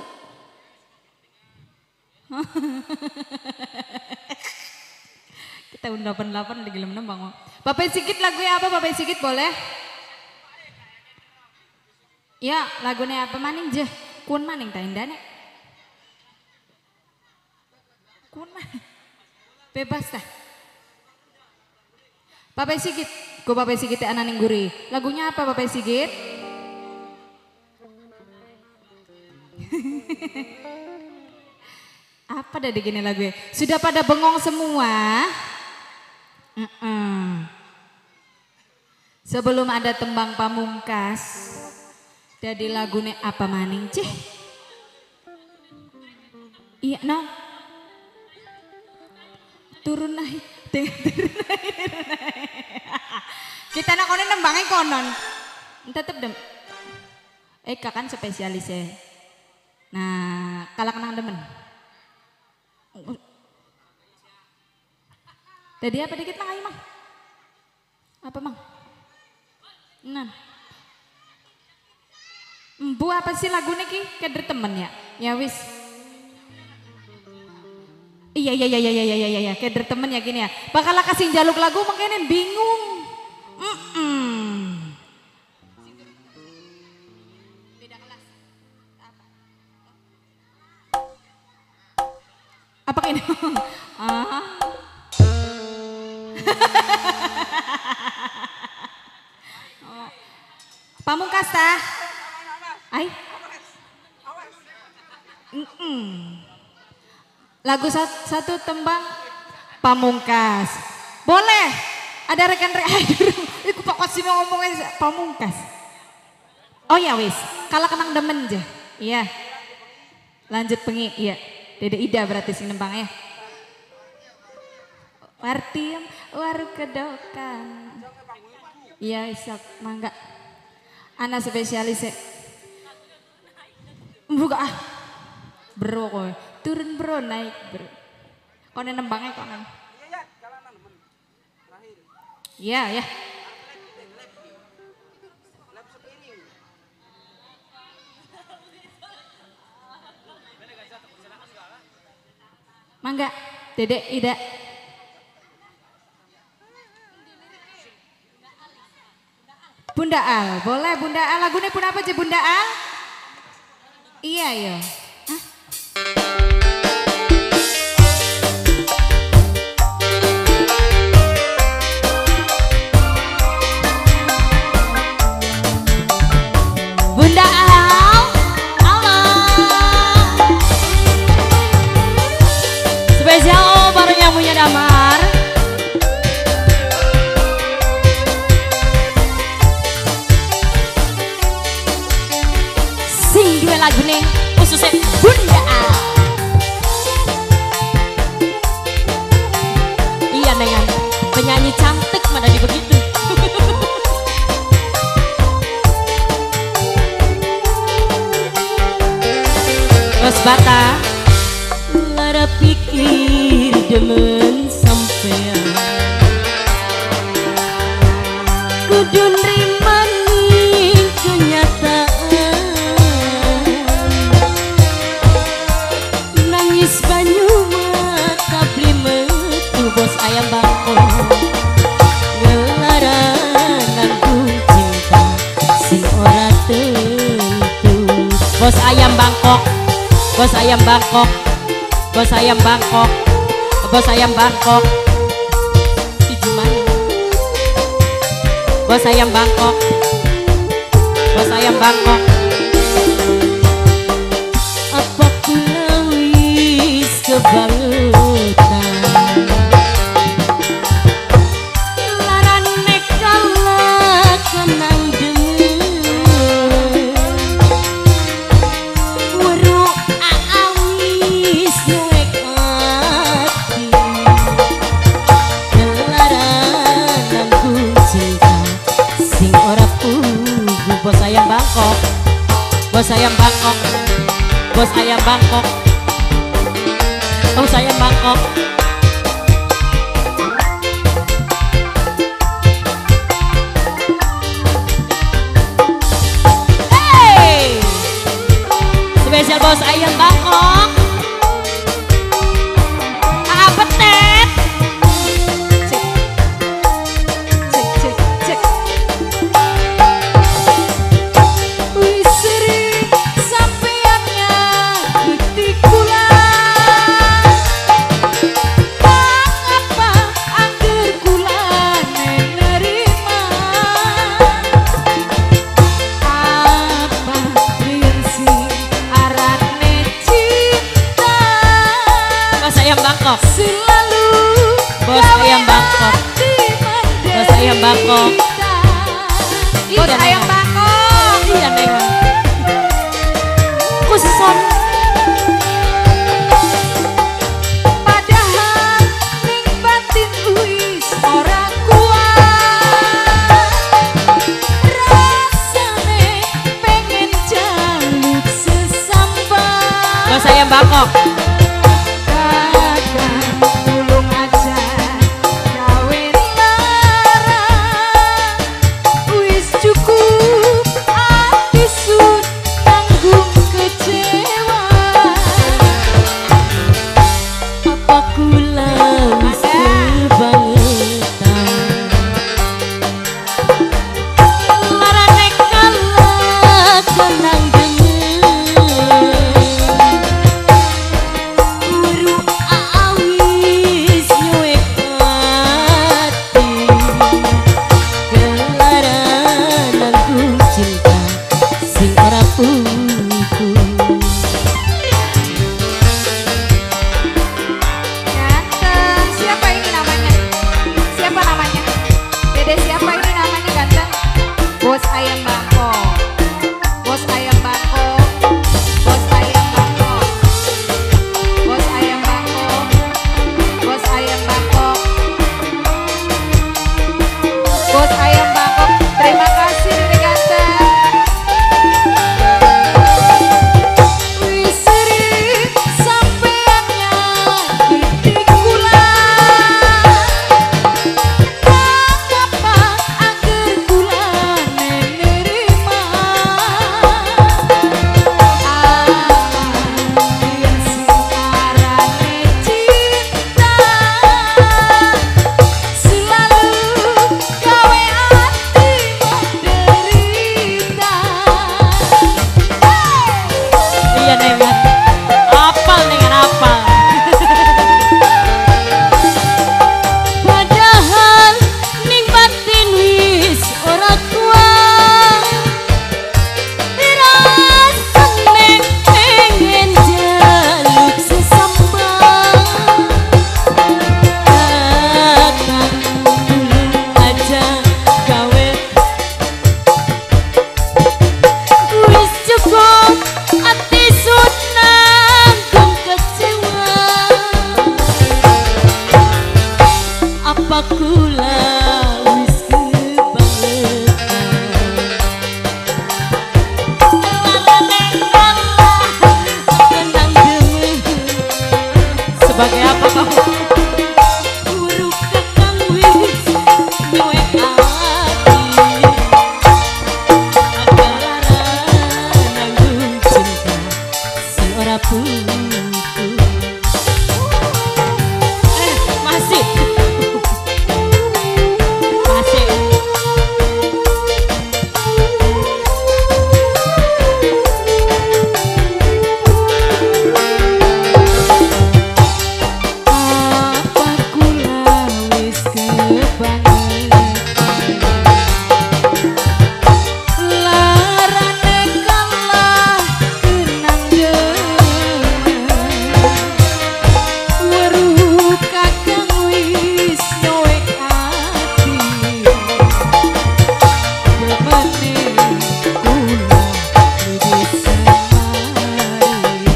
Kita undang delapan di gelem nembang. Bapak Sigit lagunya apa Bapak Sigit boleh? Ya lagunya apa maning je? Kun maning ta indane? Kun maning. Bebas dah. Bapak Sigit, go Bapak Sigit ananing guri. Lagunya apa Bapak Sigit? Apa dah gini lagu ya? Sudah pada bengong semua? Uh -uh. Sebelum ada tembang pamungkas, jadi lagunya apa maning cih? Iya no. Turun naik, turun naik, turun naik. Kita nak konon nembangnya konon. Tetep dem. Eh kan spesialisnya. Nah, kalak nang demen. Tadi apa dikit mang ayo mang? Apa mang? Nah. Bu apa sih lagu ki? Keder temen ya? Ya wis. Iya iya iya iya iya iya iya keder temen ya gini ya. Bakal kasih jaluk lagu makanya bingung. Mm -mm. Beda kelas. Apa ini? Ah. Oh. Pamungkas tah? Ay. Mm -mm. Lagu satu, satu tembang Pamungkas. Boleh. Ada rekan-rekan. Iku pokok sih mau ngomongin Pamungkas. Oh ya wis. Kalau kenang demen aja. Iya. Lanjut pengi. Iya. Dede Ida berarti sing nembang ya. Wartiem waru kedokan. Iya isak mangga. Anak spesialis ya. Buka ah. Bro kowe. Turun bro naik bro. Kono nembangnya kono. Iya ya. Mangga, Dedek Ida. Bunda Al, boleh Bunda Al, lagunya pun apa aja Bunda Al? Iya ya. Hah? Bunda Al, halo. Spesial oh baru yang punya damar. Sing dua lagu nih khususnya Bunda Al. Iya dengan penyanyi cantik mana di begitu. Terus bata lara pikir demen sampean kudu nrimani kenyataan nangis banyu mata beli metu bos ayam bangkok ngelaran nanggung cinta sing ora tentu bos ayam Bangkok. Bos ayam Bangkok, bos ayam Bangkok, bos ayam Bangkok, si Juman. Bos ayam Bangkok, bos ayam Bangkok. Apa kula wis kebangetan, larane kalah kenang bos ayam Bangkok, bos ayam Bangkok, bos ayam Bangkok, bos ayam Bangkok. Hey, spesial bos ayam Bangkok. Ah petet. Cek cek cek. Bangkok. Selalu Bos ayam Bangkok. Bos ayam Bangkok. Bos ayam Bangkok. Iya neng. Khususon. Padahal ning batin wis ora kuat. Rasane pengen jaluk sesambat. Bos ayam Bangkok. Cukup apa kula wis kebangetan. Sebagai apa kamu? Buruk kakang wis nyuek ati. Agalara nanggung cinta si ora putu. Eh, masih. Masih. Apa kula wis kebangetan. Larane kalah kenang demen. Weruh kakang wis nyuwek ati. Demene kula lebih semari.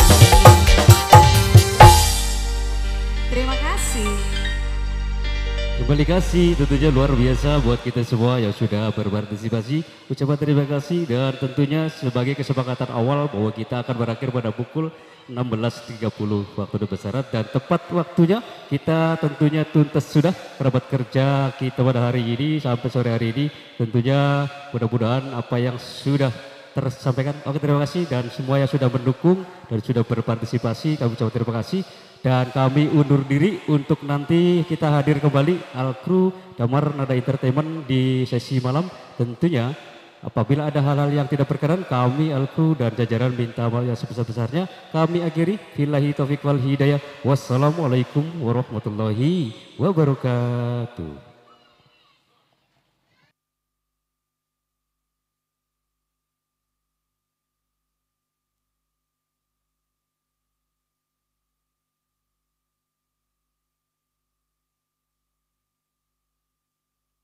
Terima kasih. Kembali kasih tentunya luar biasa buat kita semua yang sudah berpartisipasi. Ucapan terima kasih dan tentunya sebagai kesepakatan awal bahwa kita akan berakhir pada pukul enam belas tiga puluh waktu Indonesia Barat dan tepat waktunya kita tentunya tuntas sudah rapat kerja kita pada hari ini sampai sore hari ini. Tentunya mudah-mudahan apa yang sudah tersampaikan. Oke, terima kasih dan semua yang sudah mendukung dan sudah berpartisipasi kami ucapkan terima kasih. Dan kami undur diri untuk nanti kita hadir kembali Al Kru Damar Nada Entertainment di sesi malam. Tentunya apabila ada hal-hal yang tidak berkenan kami Al Kru dan jajaran minta maaf yang sebesar-besarnya. Kami akhiri billahi taufiq wal hidayah. Wassalamualaikum warahmatullahi wabarakatuh.